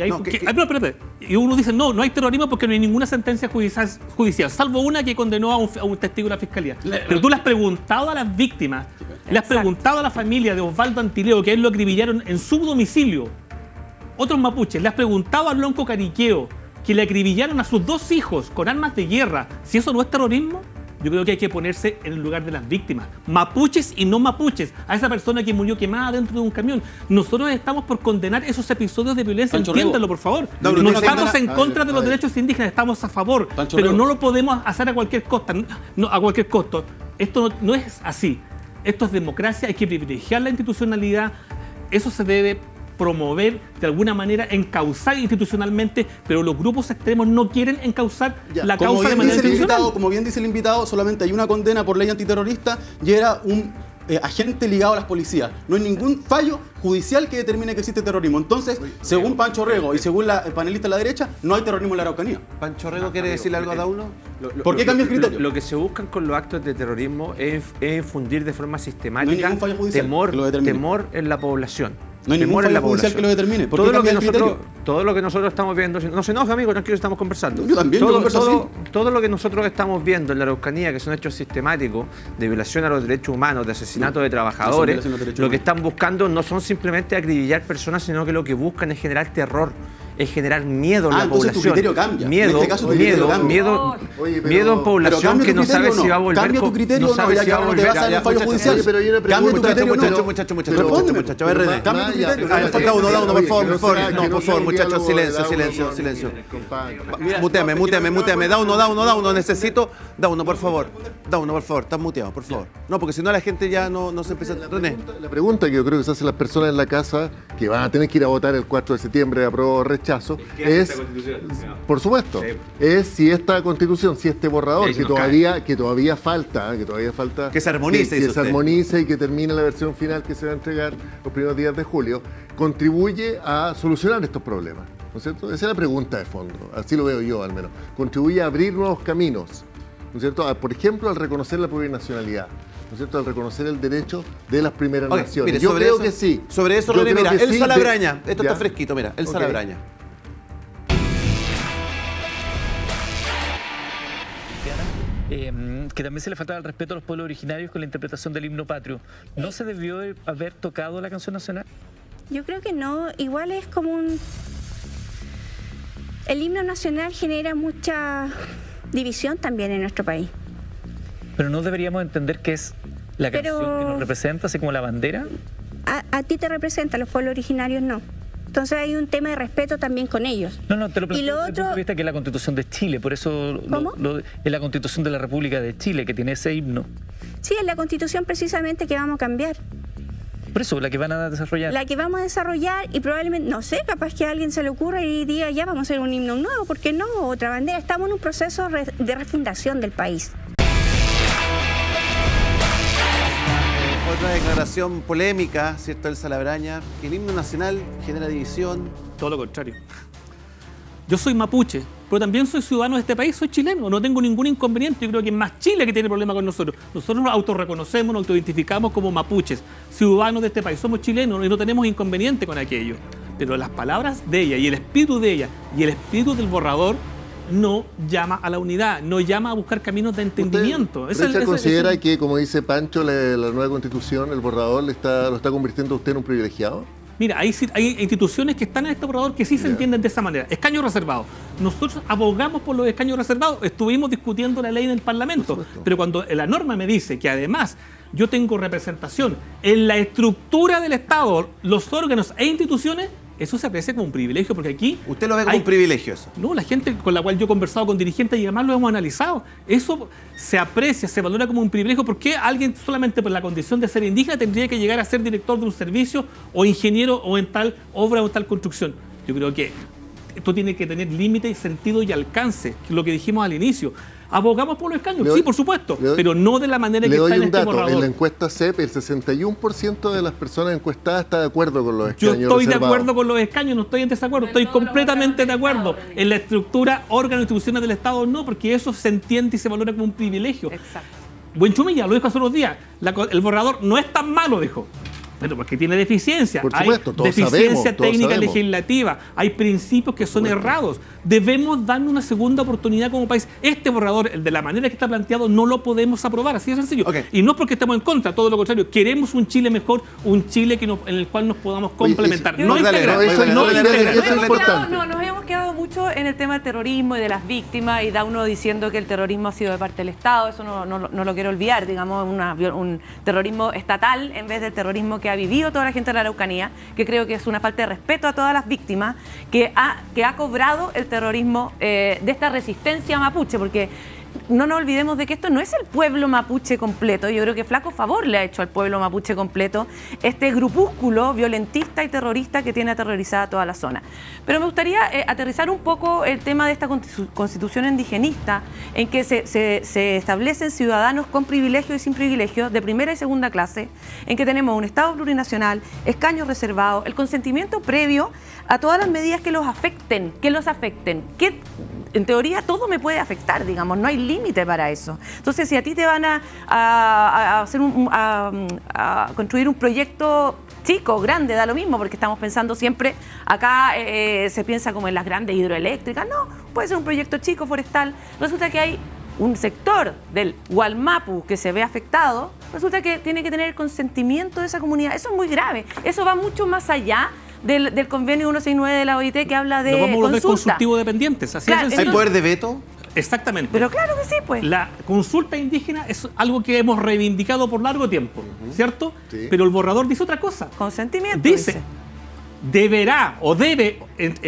y uno dice, no hay terrorismo porque no hay ninguna sentencia judicial, salvo una que condenó a un testigo de la fiscalía. Pero tú le has preguntado a las víctimas, le has preguntado a la familia de Osvaldo Antileo, que él lo acribillaron en su domicilio, otros mapuches, le has preguntado a Blanco Cariqueo, que le acribillaron a sus 2 hijos con armas de guerra, si eso no es terrorismo. Yo creo que hay que ponerse en el lugar de las víctimas, mapuches y no mapuches, a esa persona que murió quemada dentro de un camión. Nosotros estamos por condenar esos episodios de violencia, entiéndanlo, por favor. No estamos en contra de los derechos indígenas, estamos a favor, pero no lo podemos hacer a cualquier costa, a cualquier costo. Esto no es así. Esto es democracia, hay que privilegiar la institucionalidad, eso se debe promover de alguna manera, encauzar institucionalmente, pero los grupos extremos no quieren encauzar la causa de manera institucional. Como bien dice el invitado, solamente hay una condena por ley antiterrorista y era un agente ligado a las policías. No hay ningún fallo judicial que determine que existe terrorismo. Entonces, según Pancho Rego y según el panelista de la derecha, no hay terrorismo en la Araucanía. ¿Pancho Rego quiere decirle algo a Dauno? ¿Por qué cambia el criterio? Lo que se buscan con los actos de terrorismo es infundir de forma sistemática temor en la población. No hay ningún fallo judicial que lo determine. Todo lo que nosotros estamos viendo, no se enoja, amigo, tranquilo, estamos conversando. Yo también todo lo que nosotros estamos viendo en la Araucanía, que son hechos sistemáticos de violación a los derechos humanos, de asesinato de trabajadores, lo que están buscando no son simplemente acribillar personas, sino que lo que buscan es generar terror, es generar miedo en la población. Tu criterio cambia. Miedo en población que no sabe si va a volver. Cambia tu criterio, no sabe si va a volver a fallo judicial. Cambia tu criterio, muchacho. A ver, René. Cambia tu criterio. Dauno, por favor, muchachos, silencio. Muteame. Dauno, necesito. Dauno, por favor, estás muteado, por favor. No, porque si no la gente ya no se empieza a... René. La pregunta que yo creo que se hacen las personas en la casa, que van a tener que ir a votar el 4 de septiembre de apruebo o rechazo, es, por supuesto, es si esta constitución, si este borrador, que todavía falta, que se armonice, y que termine la versión final que se va a entregar los primeros días de julio, contribuye a solucionar estos problemas, ¿no es cierto? Esa es la pregunta de fondo, así lo veo yo al menos. Contribuye a abrir nuevos caminos, ¿no es cierto? Por ejemplo, al reconocer la plurinacionalidad, ¿no es cierto? Al reconocer el derecho de las primeras naciones. Mire, yo creo que sí. Sobre eso, René, mira, Elsa Labraña, esto está fresquito, mira, Elsa Labraña. que también se le faltaba el respeto a los pueblos originarios con la interpretación del himno patrio. ¿No se debió haber tocado la canción nacional? Yo creo que no. Igual es como un... El himno nacional genera mucha división también en nuestro país. Pero no deberíamos entender que es la canción que nos representa, así como la bandera. A ti te representa, a los pueblos originarios no. Entonces hay un tema de respeto también con ellos. No, te lo planteo desde el punto de vista que es la Constitución de Chile, por eso es la Constitución de la República de Chile, que tiene ese himno. Sí, es la Constitución precisamente que vamos a cambiar. Por eso, la que van a desarrollar. La que vamos a desarrollar y probablemente, no sé, capaz que a alguien se le ocurra y diga, ya vamos a hacer un himno nuevo, ¿por qué no? Otra bandera. Estamos en un proceso de refundación del país. Otra declaración polémica, ¿cierto, Elsa Labraña? Que el himno nacional genera división. Todo lo contrario. Yo soy mapuche, pero también soy ciudadano de este país, soy chileno, no tengo ningún inconveniente. Yo creo que es más Chile que tiene problema con nosotros. Nosotros nos autorreconocemos, nos autoidentificamos como mapuches, ciudadanos de este país, somos chilenos y no tenemos inconveniente con aquello. Pero las palabras de ella y el espíritu de ella y el espíritu del borrador no llama a la unidad, no llama a buscar caminos de entendimiento. ¿Usted considera que, como dice Pancho, la nueva Constitución, el borrador, lo está convirtiendo a usted en un privilegiado? Mira, hay instituciones que están en este borrador que sí se entienden de esa manera. Escaños reservados. Nosotros abogamos por los escaños reservados. Estuvimos discutiendo la ley en el Parlamento. Pero cuando la norma me dice que además yo tengo representación en la estructura del Estado, los órganos e instituciones, eso se aprecia como un privilegio, porque aquí... ¿Usted lo ve como un privilegio eso? No, la gente con la cual yo he conversado con dirigentes y además lo hemos analizado. Eso se aprecia, se valora como un privilegio. ¿Por qué alguien solamente por la condición de ser indígena tendría que llegar a ser director de un servicio o ingeniero o en tal obra o en tal construcción? Yo creo que esto tiene que tener límite, sentido y alcance, lo que dijimos al inicio. ¿Abogamos por los escaños? Sí, por supuesto, pero no de la manera que está en este borrador. En la encuesta CEP, el 61% de las personas encuestadas está de acuerdo con los escaños. Yo estoy de acuerdo con los escaños, no estoy en desacuerdo, estoy completamente de acuerdo. En la estructura, órganos, instituciones del Estado no, porque eso se entiende y se valora como un privilegio. Exacto. Buenchumilla lo dijo hace unos días, el borrador no es tan malo, dijo. Pero porque tiene deficiencia. Por supuesto, hay deficiencia técnica legislativa, hay principios que son errados. Debemos darle una segunda oportunidad como país. Este borrador, el de la manera que está planteado, no lo podemos aprobar, así de sencillo. Y no es porque estemos en contra, todo lo contrario. Queremos un Chile mejor, un Chile en el cual nos podamos complementar. No integrar. Nos habíamos quedado mucho en el tema del terrorismo y de las víctimas, y da uno diciendo que el terrorismo ha sido de parte del Estado. Eso no lo quiero olvidar, digamos, un terrorismo estatal en vez del terrorismo que ha vivido toda la gente de la Araucanía, que creo que es una falta de respeto a todas las víctimas, que ha cobrado el terrorismo de esta resistencia mapuche, porque no nos olvidemos de que esto no es el pueblo mapuche completo. Yo creo que flaco favor le ha hecho al pueblo mapuche completo este grupúsculo violentista y terrorista que tiene aterrorizada toda la zona. Pero me gustaría aterrizar un poco el tema de esta constitución indigenista, en que se establecen ciudadanos con privilegios y sin privilegios, de primera y segunda clase, en que tenemos un Estado plurinacional, escaños reservados, el consentimiento previo a todas las medidas que los afecten, que en teoría todo me puede afectar, digamos, no hay límite para eso. Entonces, si a ti te van a construir un proyecto chico, grande, da lo mismo, porque estamos pensando siempre, acá se piensa como en las grandes hidroeléctricas, no, puede ser un proyecto chico, forestal. Resulta que hay un sector del Gualmapu que se ve afectado, resulta que tiene que tener el consentimiento de esa comunidad. Eso es muy grave, eso va mucho más allá del convenio 169 de la OIT, que habla de consulta. Vamos a volver consultivo dependientes, así claro, es. ¿Hay poder de veto? Exactamente. Pero claro que sí, pues. La consulta indígena es algo que hemos reivindicado por largo tiempo, ¿cierto? Sí. Pero el borrador dice otra cosa. Consentimiento. Dice, deberá o debe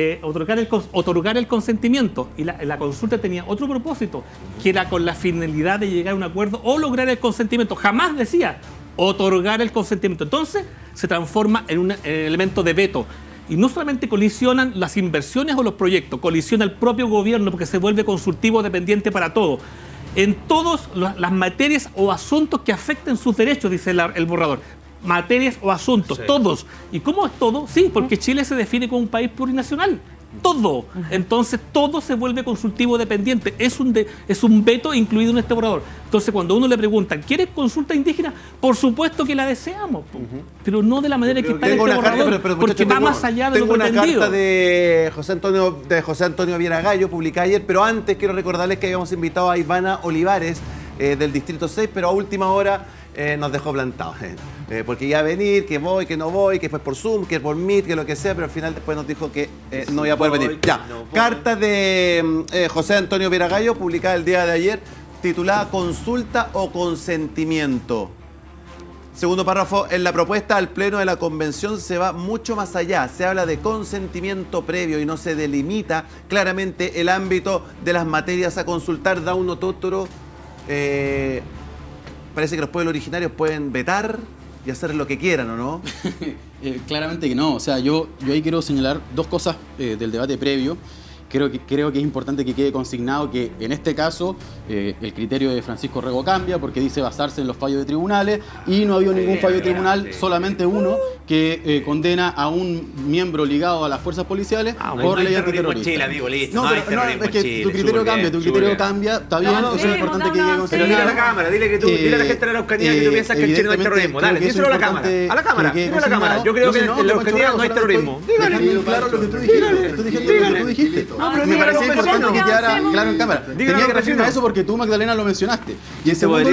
otorgar el consentimiento. Y la consulta tenía otro propósito, que era con la finalidad de llegar a un acuerdo o lograr el consentimiento. Jamás decía otorgar el consentimiento. Entonces se transforma en un elemento de veto. Y no solamente colisionan las inversiones o los proyectos, colisiona el propio gobierno, porque se vuelve consultivo dependiente para todo. En todas las materias o asuntos que afecten sus derechos, dice el borrador. Materias o asuntos, sí. Todos. ¿Y cómo es todo? Sí, porque Chile se define como un país plurinacional. todo. Entonces todo se vuelve consultivo dependiente. Es un veto incluido en este borrador. Entonces cuando uno le pregunta, ¿quieres consulta indígena? Por supuesto que la deseamos, pero no de la manera que está en este borrador, porque va más allá de lo pretendido. Tengo una carta de José Antonio Viera Gallo, publicada ayer, pero antes quiero recordarles que habíamos invitado a Ivana Olivares del Distrito 6, pero a última hora nos dejó plantados. Porque iba a venir, que voy, que no voy, que después por Zoom, que por Meet, que lo que sea, pero al final después nos dijo que no iba a poder venir. Ya, carta de José Antonio Viera Gallo, publicada el día de ayer, titulada Consulta o Consentimiento. Segundo párrafo, en la propuesta al Pleno de la Convención se va mucho más allá. Se habla de consentimiento previo y no se delimita claramente el ámbito de las materias a consultar. Da uno tótoro. Parece que los pueblos originarios pueden vetar y hacer lo que quieran, ¿o no? Claramente que no. O sea, yo ahí quiero señalar dos cosas del debate previo. Creo que es importante que quede consignado que en este caso el criterio de Francisco Rego cambia porque dice basarse en los fallos de tribunales y no ha habido ningún fallo de tribunal, solamente uno que condena a un miembro ligado a las fuerzas policiales por ley antiterrorista. No, es que tu criterio cambia, está bien, eso es importante que quede consignado. Pero dile a la cámara, dile a la gente de la Araucanía que tú piensas que en Chile no hay terrorismo. Dale, díselo a la cámara. A la cámara, díselo a la cámara. Yo creo que en la Araucanía no hay terrorismo. Dígale. Claro lo que tú dijiste. Estoy diciendo lo que tú dijiste. Me parecía importante que quedara claro en cámara. Tenía que referirme a eso porque tú, Magdalena, lo mencionaste. Y en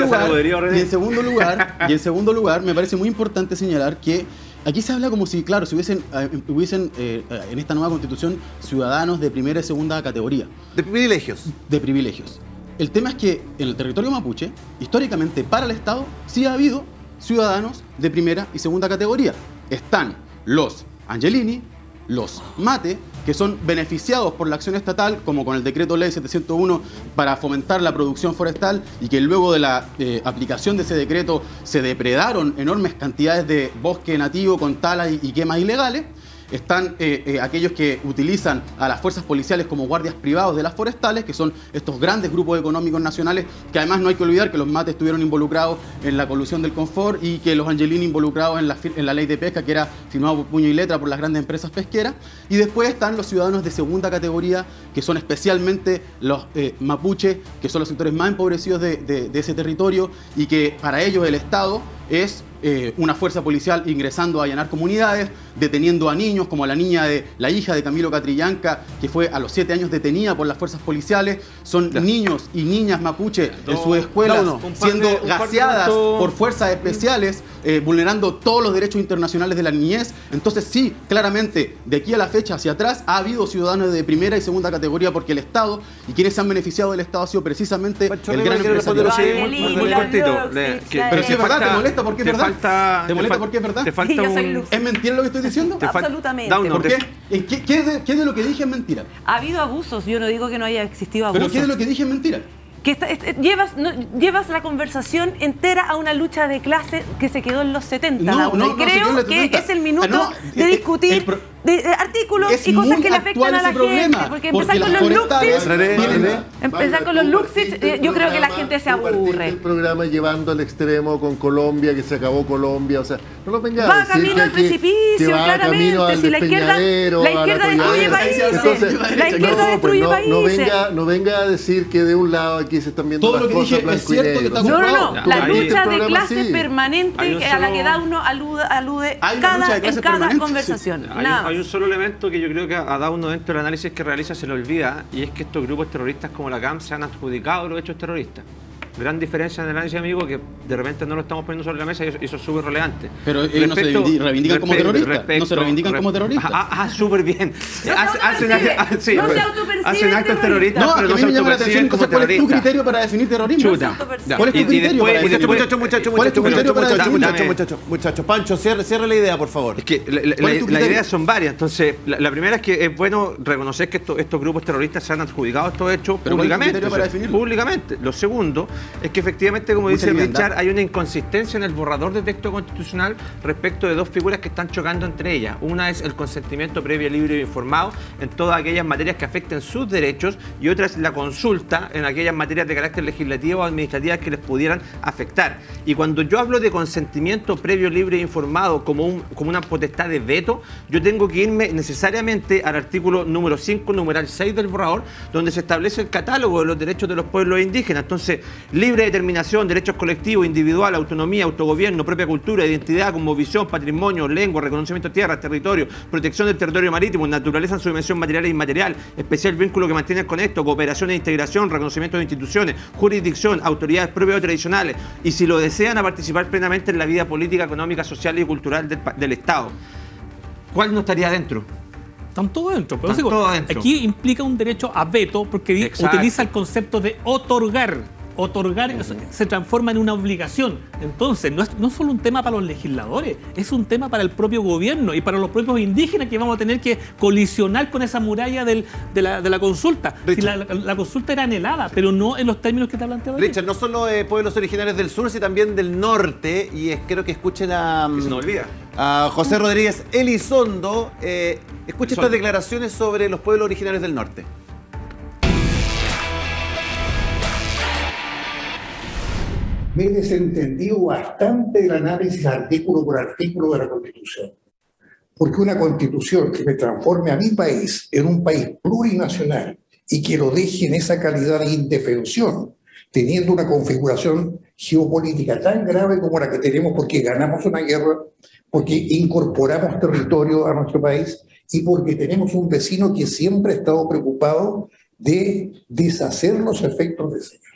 segundo lugar, me parece muy importante señalar que aquí se habla como si, claro, si hubiesen en esta nueva constitución ciudadanos de primera y segunda categoría. De privilegios. De privilegios. El tema es que en el territorio mapuche, históricamente para el Estado, sí ha habido ciudadanos de primera y segunda categoría. Están los Angelini, los Mate, que son beneficiados por la acción estatal, como con el decreto ley 701 para fomentar la producción forestal, y que luego de la aplicación de ese decreto se depredaron enormes cantidades de bosque nativo con talas y quemas ilegales. Están aquellos que utilizan a las fuerzas policiales como guardias privados de las forestales, que son estos grandes grupos económicos nacionales, que además no hay que olvidar que los Mates estuvieron involucrados en la colusión del confort y que los Angelini involucrados en la ley de pesca, que era firmado por puño y letra por las grandes empresas pesqueras. Y después están los ciudadanos de segunda categoría, que son especialmente los mapuches, que son los sectores más empobrecidos de ese territorio, y que para ellos el Estado es una fuerza policial ingresando a allanar comunidades, deteniendo a niños, como la hija de Camilo Catrillanca, que fue a los 7 años detenida por las fuerzas policiales. Son niños y niñas mapuche en sus escuelas siendo gaseadas por fuerzas especiales, vulnerando todos los derechos internacionales de la niñez. Entonces sí, claramente, de aquí a la fecha hacia atrás ha habido ciudadanos de primera y segunda categoría, porque el Estado, y quienes se han beneficiado del Estado, ha sido precisamente el gran empresario. Muy cortito. Pero si es verdad, ¿te molesta porque es verdad? ¿Te molesta porque es verdad? ¿Es mentira lo que estoy diciendo? Absolutamente. ¿Por qué? ¿Qué de lo que dije es mentira? Ha habido abusos, yo no digo que no haya existido abusos. ¿Pero qué de lo que dije es mentira? Que llevas la conversación entera a una lucha de clase que se quedó en los 70. Creo que es el minuto de discutir de artículos y cosas que le afectan a la gente. Porque empezar con los Luxich, yo creo que la gente se aburre. El programa llevando al extremo con Colombia, que se acabó Colombia, o sea, no lo venga a decir camino al precipicio, claramente. Si la izquierda destruye países. La izquierda destruye países. No venga a decir que de un lado aquí se están viendo todo las cosas blanco y negro. No. La lucha de clase permanente a la que da uno alude en cada conversación. Hay un solo elemento que yo creo que a cada uno dentro del análisis que realiza se le olvida, y es que estos grupos terroristas como la CAM se han adjudicado los hechos terroristas. Gran diferencia en el análisis, amigo, que de repente no lo estamos poniendo sobre la mesa y eso es súper relevante. Pero ellos no se reivindican como terroristas. No se reivindican como terroristas. Súper bien. Hacen actos terroristas, no, pero no se autoperciben como terroristas. ¿Cuál es tu criterio para definir terrorismo? ¿Cuál es tu criterio para definir? Muchachos, Pancho, cierre la idea, por favor. Es que las ideas son varias. Entonces, la primera es que es bueno reconocer que estos grupos terroristas se han adjudicado estos hechos públicamente. Lo segundo es que efectivamente, como dice Richard, hay una inconsistencia en el borrador de texto constitucional respecto de dos figuras que están chocando entre ellas. Una es el consentimiento previo, libre e informado en todas aquellas materias que afecten sus derechos, y otra es la consulta en aquellas materias de carácter legislativo o administrativas que les pudieran afectar. Y cuando yo hablo de consentimiento previo, libre e informado como una potestad de veto, yo tengo que irme necesariamente al artículo número 5, numeral 6 del borrador, donde se establece el catálogo de los derechos de los pueblos indígenas. Entonces, libre determinación, derechos colectivos, individual, autonomía, autogobierno, propia cultura, identidad, cosmovisión, patrimonio, lengua, reconocimiento de tierras, territorio, protección del territorio marítimo, naturaleza en su dimensión material e inmaterial, especial vínculo que mantiene con esto, cooperación e integración, reconocimiento de instituciones, jurisdicción, autoridades propias o tradicionales, y si lo desean, a participar plenamente en la vida política, económica, social y cultural del Estado. ¿Cuál no estaría dentro? Están todos dentro. Pero todo dentro. Aquí implica un derecho a veto porque utiliza el concepto de otorgar. Otorgar se transforma en una obligación. Entonces, no es solo un tema para los legisladores, es un tema para el propio gobierno y para los propios indígenas, que vamos a tener que colisionar con esa muralla de la consulta. Si la consulta era anhelada, pero no en los términos que te planteaba. Richard, no solo pueblos originarios del sur, sino también del norte, y quiero que escuchen a José Rodríguez Elizondo. Escuchen estas declaraciones sobre los pueblos originarios del norte. Me he desentendido bastante del análisis artículo por artículo de la Constitución. Porque una Constitución que me transforme a mi país en un país plurinacional y que lo deje en esa calidad de indefensión, teniendo una configuración geopolítica tan grave como la que tenemos porque ganamos una guerra, porque incorporamos territorio a nuestro país y porque tenemos un vecino que siempre ha estado preocupado de deshacer los efectos de ese.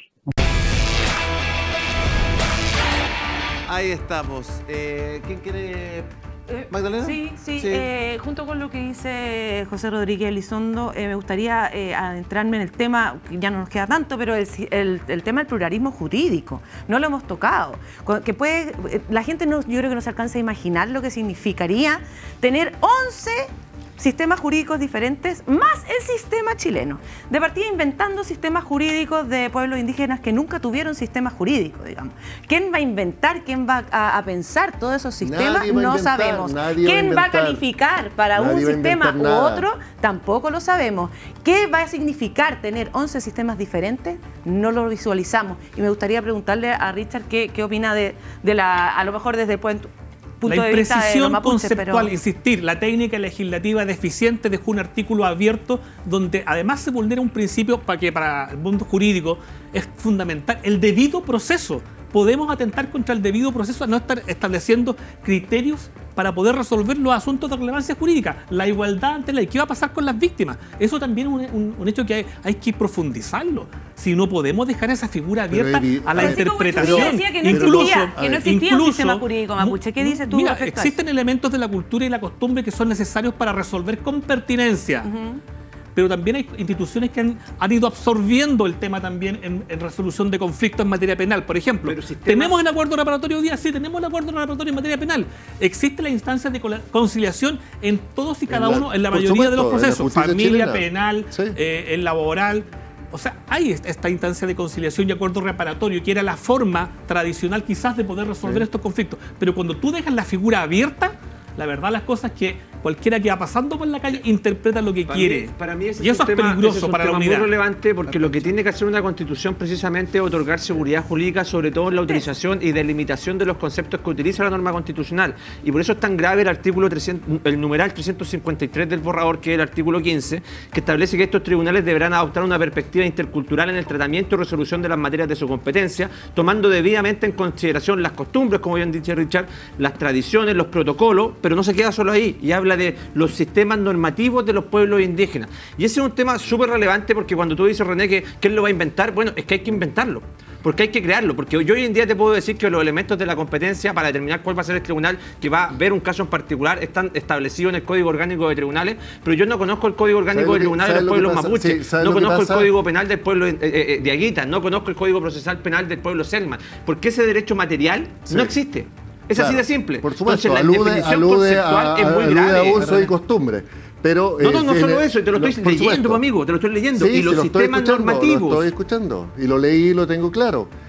Ahí estamos. ¿Quién quiere? ¿Magdalena? Sí. Junto con lo que dice José Rodríguez Elizondo, me gustaría adentrarme en el tema, que ya no nos queda tanto, pero el tema del pluralismo jurídico. No lo hemos tocado. La gente yo creo que no se alcanza a imaginar lo que significaría tener 11 sistemas jurídicos diferentes, más el sistema chileno. De partida inventando sistemas jurídicos de pueblos indígenas que nunca tuvieron sistemas jurídicos, digamos. ¿Quién va a inventar, quién va a pensar todos esos sistemas? No sabemos. ¿Quién va a calificar para un sistema u otro? Tampoco lo sabemos. ¿Qué va a significar tener 11 sistemas diferentes? No lo visualizamos. Y me gustaría preguntarle a Richard qué opina a lo mejor desde el punto la imprecisión conceptual, insistir, la técnica legislativa deficiente dejó un artículo abierto donde además se vulnera un principio para el mundo jurídico es fundamental, el debido proceso. Podemos atentar contra el debido proceso a no estar estableciendo criterios para poder resolver los asuntos de relevancia jurídica. La igualdad ante la ley. ¿Qué va a pasar con las víctimas? Eso también es un hecho que hay que profundizarlo. Si no podemos dejar esa figura abierta a la interpretación. Decía que no existía un sistema jurídico mapuche. ¿Qué dices tú? Mira, existen elementos de la cultura y la costumbre que son necesarios para resolver con pertinencia. Pero también hay instituciones que han ido absorbiendo el tema también en resolución de conflictos en materia penal. Por ejemplo, ¿tenemos el acuerdo reparatorio hoy día? Sí, tenemos el acuerdo reparatorio en materia penal. Existe la instancia de conciliación en todos y cada uno, en la mayoría de los procesos. Familia, penal, el laboral. O sea, hay esta instancia de conciliación y acuerdo reparatorio, que era la forma tradicional quizás de poder resolver estos conflictos. Pero cuando tú dejas la figura abierta, la verdad las cosas es que cualquiera que va pasando por la calle interpreta lo que quiere. Para mí y eso es peligroso para la unidad. Es muy relevante porque lo que tiene que hacer una constitución precisamente es otorgar seguridad jurídica, sobre todo en la utilización y delimitación de los conceptos que utiliza la norma constitucional. Y por eso es tan grave el numeral 353 del borrador, que es el artículo 15, que establece que estos tribunales deberán adoptar una perspectiva intercultural en el tratamiento y resolución de las materias de su competencia, tomando debidamente en consideración las costumbres, como bien dicho Richard, las tradiciones, los protocolos, pero no se queda solo ahí y habla de los sistemas normativos de los pueblos indígenas. Y ese es un tema súper relevante porque cuando tú dices, René, que ¿quién lo va a inventar? Bueno, es que hay que inventarlo. Porque hay que crearlo, porque yo hoy en día te puedo decir que los elementos de la competencia para determinar cuál va a ser el tribunal que va a ver un caso en particular están establecidos en el Código Orgánico de Tribunales, pero yo no conozco el Código Orgánico de Tribunales de los pueblos mapuches, no conozco el Código Penal del pueblo de Aguita, no conozco el Código Procesal Penal del pueblo Selma, porque ese derecho material no existe. Es así de simple. Por supuesto, entonces, la definición conceptual es muy grave. A uso y costumbre. Pero, no solo eso, te lo estoy leyendo, amigo, te lo estoy leyendo. Sí, y los sistemas normativos. Lo estoy escuchando y lo leí y lo tengo claro.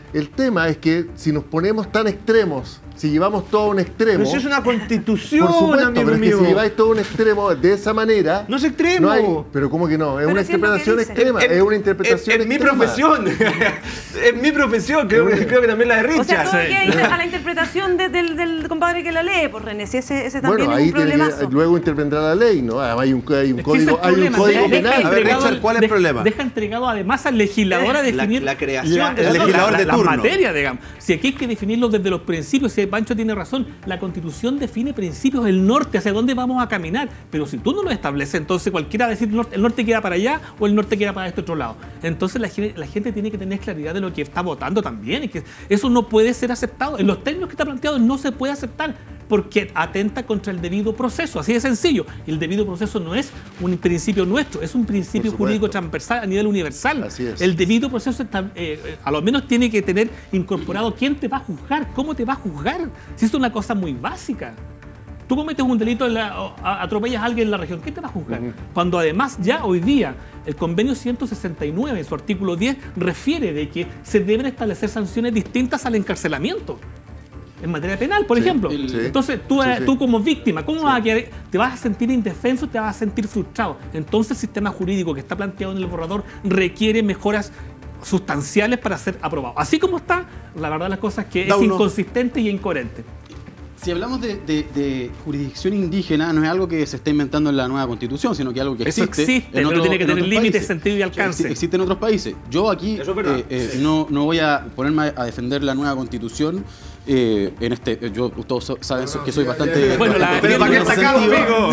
El tema es que si nos ponemos tan extremos, si llevamos todo a un extremo... Pero eso es una constitución, por supuesto, amigo pero es que mío. si lleváis todo a un extremo de esa manera... No es extremo. No hay, pero ¿cómo que no? Es una interpretación extrema. Es una interpretación extrema. Es mi profesión. Es mi profesión. Creo que también la de Richard. O sea, todo queda a la interpretación del compadre que la lee, por René. Si ese también bueno, es un problemazo. Luego intervendrá la ley, ¿no? Hay un código penal. A ver, Richard, ¿cuál es el problema? Deja entregado además al legislador a definir la creación del legislador de turno. La materia, digamos. Si aquí hay que definirlo desde los principios, si Pancho tiene razón, la Constitución define principios, el norte, hacia dónde vamos a caminar. Pero si tú no lo estableces, entonces cualquiera va a decir el norte queda para allá o el norte queda para este otro lado. Entonces la gente tiene que tener claridad de lo que está votando también. Y que eso no puede ser aceptado. En los términos que está planteado no se puede aceptar porque atenta contra el debido proceso. Así de sencillo. El debido proceso no es un principio nuestro, es un principio jurídico transversal a nivel universal. Así es. El debido proceso está, a lo menos tiene que tener incorporado quién te va a juzgar, cómo te va a juzgar. Si es una cosa muy básica. Tú cometes un delito, atropellas a alguien en la región, ¿qué te va a juzgar? Cuando además ya hoy día el convenio 169, en su artículo 10, refiere de que se deben establecer sanciones distintas al encarcelamiento. En materia penal, por ejemplo. Entonces, tú como víctima, ¿cómo vas a quedar? ¿Te vas a sentir indefenso? ¿Te vas a sentir frustrado? Entonces, el sistema jurídico que está planteado en el borrador requiere mejoras sustanciales para ser aprobado. Así como está, la verdad las cosas es que es inconsistente y incoherente. Si hablamos de jurisdicción indígena, no es algo que se está inventando en la nueva Constitución, sino que es algo que existe. Pero tiene que tener límites, sentido y alcance. Existe en otros países. Yo aquí no voy a ponerme a defender la nueva Constitución. Todos saben que soy bastante... Bueno, pero ¿para qué sacamos,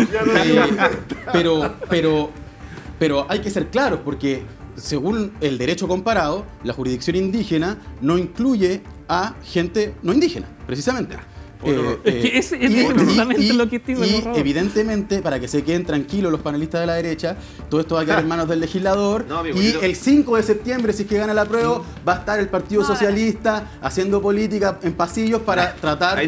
amigo? Pero hay que ser claros, porque según el derecho comparado, la jurisdicción indígena no incluye a gente no indígena, precisamente. Es precisamente lo que dice el borrador. Evidentemente, para que se queden tranquilos los panelistas de la derecha, todo esto va a quedar en manos del legislador. El 5 de septiembre, si es que gana la prueba, va a estar el Partido Socialista haciendo política en pasillos para tratar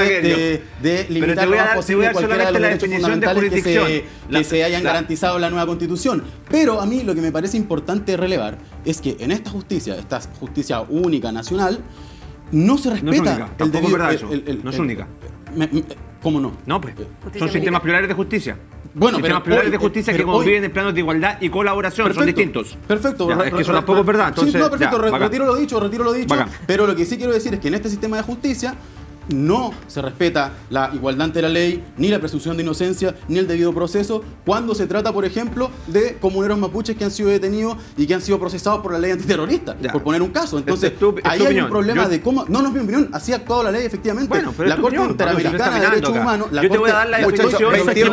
de limitar lo más posible cualquiera de los derechos fundamentales que se hayan garantizado en la nueva Constitución. Pero a mí lo que me parece importante relevar es que en esta justicia única nacional, no se respeta el debido... No es única. ¿Cómo no? No, pues. Son sistemas plurales de justicia. Bueno, sistemas plurales de justicia que conviven en planos de igualdad y colaboración. Son distintos. Perfecto. Es que eso tampoco es verdad. Entonces, sí, no, perfecto. Ya, retiro lo dicho. Pero lo que sí quiero decir es que en este sistema de justicia no se respeta la igualdad ante la ley, ni la presunción de inocencia, ni el debido proceso, cuando se trata, por ejemplo, de comuneros mapuches que han sido detenidos y que han sido procesados por la ley antiterrorista, por poner un caso. Entonces, ahí hay un problema de cómo... No es mi opinión, así ha actuado la ley, efectivamente. Bueno, pero la Corte Interamericana de Derechos Humanos... Yo te voy a dar la definición...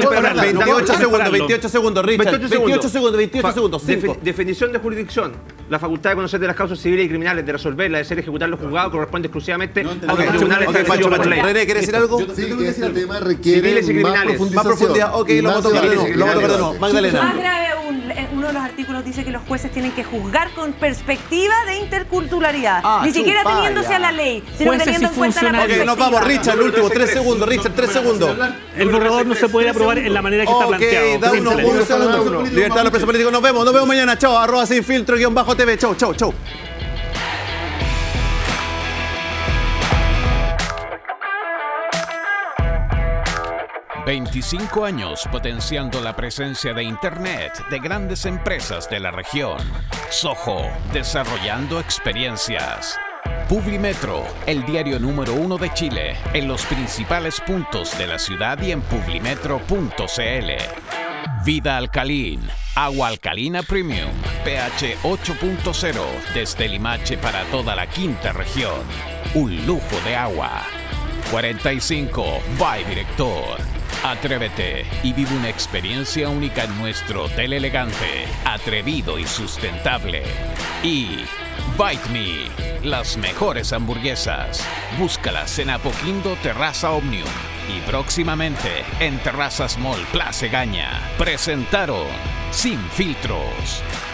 28 segundos, Richard. 28 segundos. Definición de jurisdicción. La facultad de conocer de las causas civiles y criminales, de resolverlas, de ser ejecutar los juzgados, corresponde exclusivamente a los tribunales. René, ¿quieres decir algo? Sí, este tema requiere más profundidad. Ok, lo voto perdón. Magdalena. Más grave aún, uno de los artículos dice que los jueces tienen que juzgar con perspectiva de interculturalidad. Ni siquiera teniéndose a la ley, sino teniendo en cuenta la perspectiva. Ok, nos vamos, Richard, el último, 3 segundos, Richard, 3 segundos. El borrador no se puede aprobar en la manera que está planteado. Ok, da un segundo. Libertad de los presos políticos, nos vemos mañana, chao, @sinfiltro_TV, chau. 25 años potenciando la presencia de Internet de grandes empresas de la región. Soho, desarrollando experiencias. Publimetro, el diario número 1 de Chile, en los principales puntos de la ciudad y en publimetro.cl. Vida Alcalin, agua alcalina premium, pH 8.0, desde Limache para toda la quinta región. Un lujo de agua. 45, by Director. Atrévete y vive una experiencia única en nuestro hotel elegante, atrevido y sustentable. Y Bite Me, las mejores hamburguesas. Búscalas en Apoquindo Terraza Omnium y próximamente en Terrazas Mall Plaza Gaña. Presentaron Sin Filtros.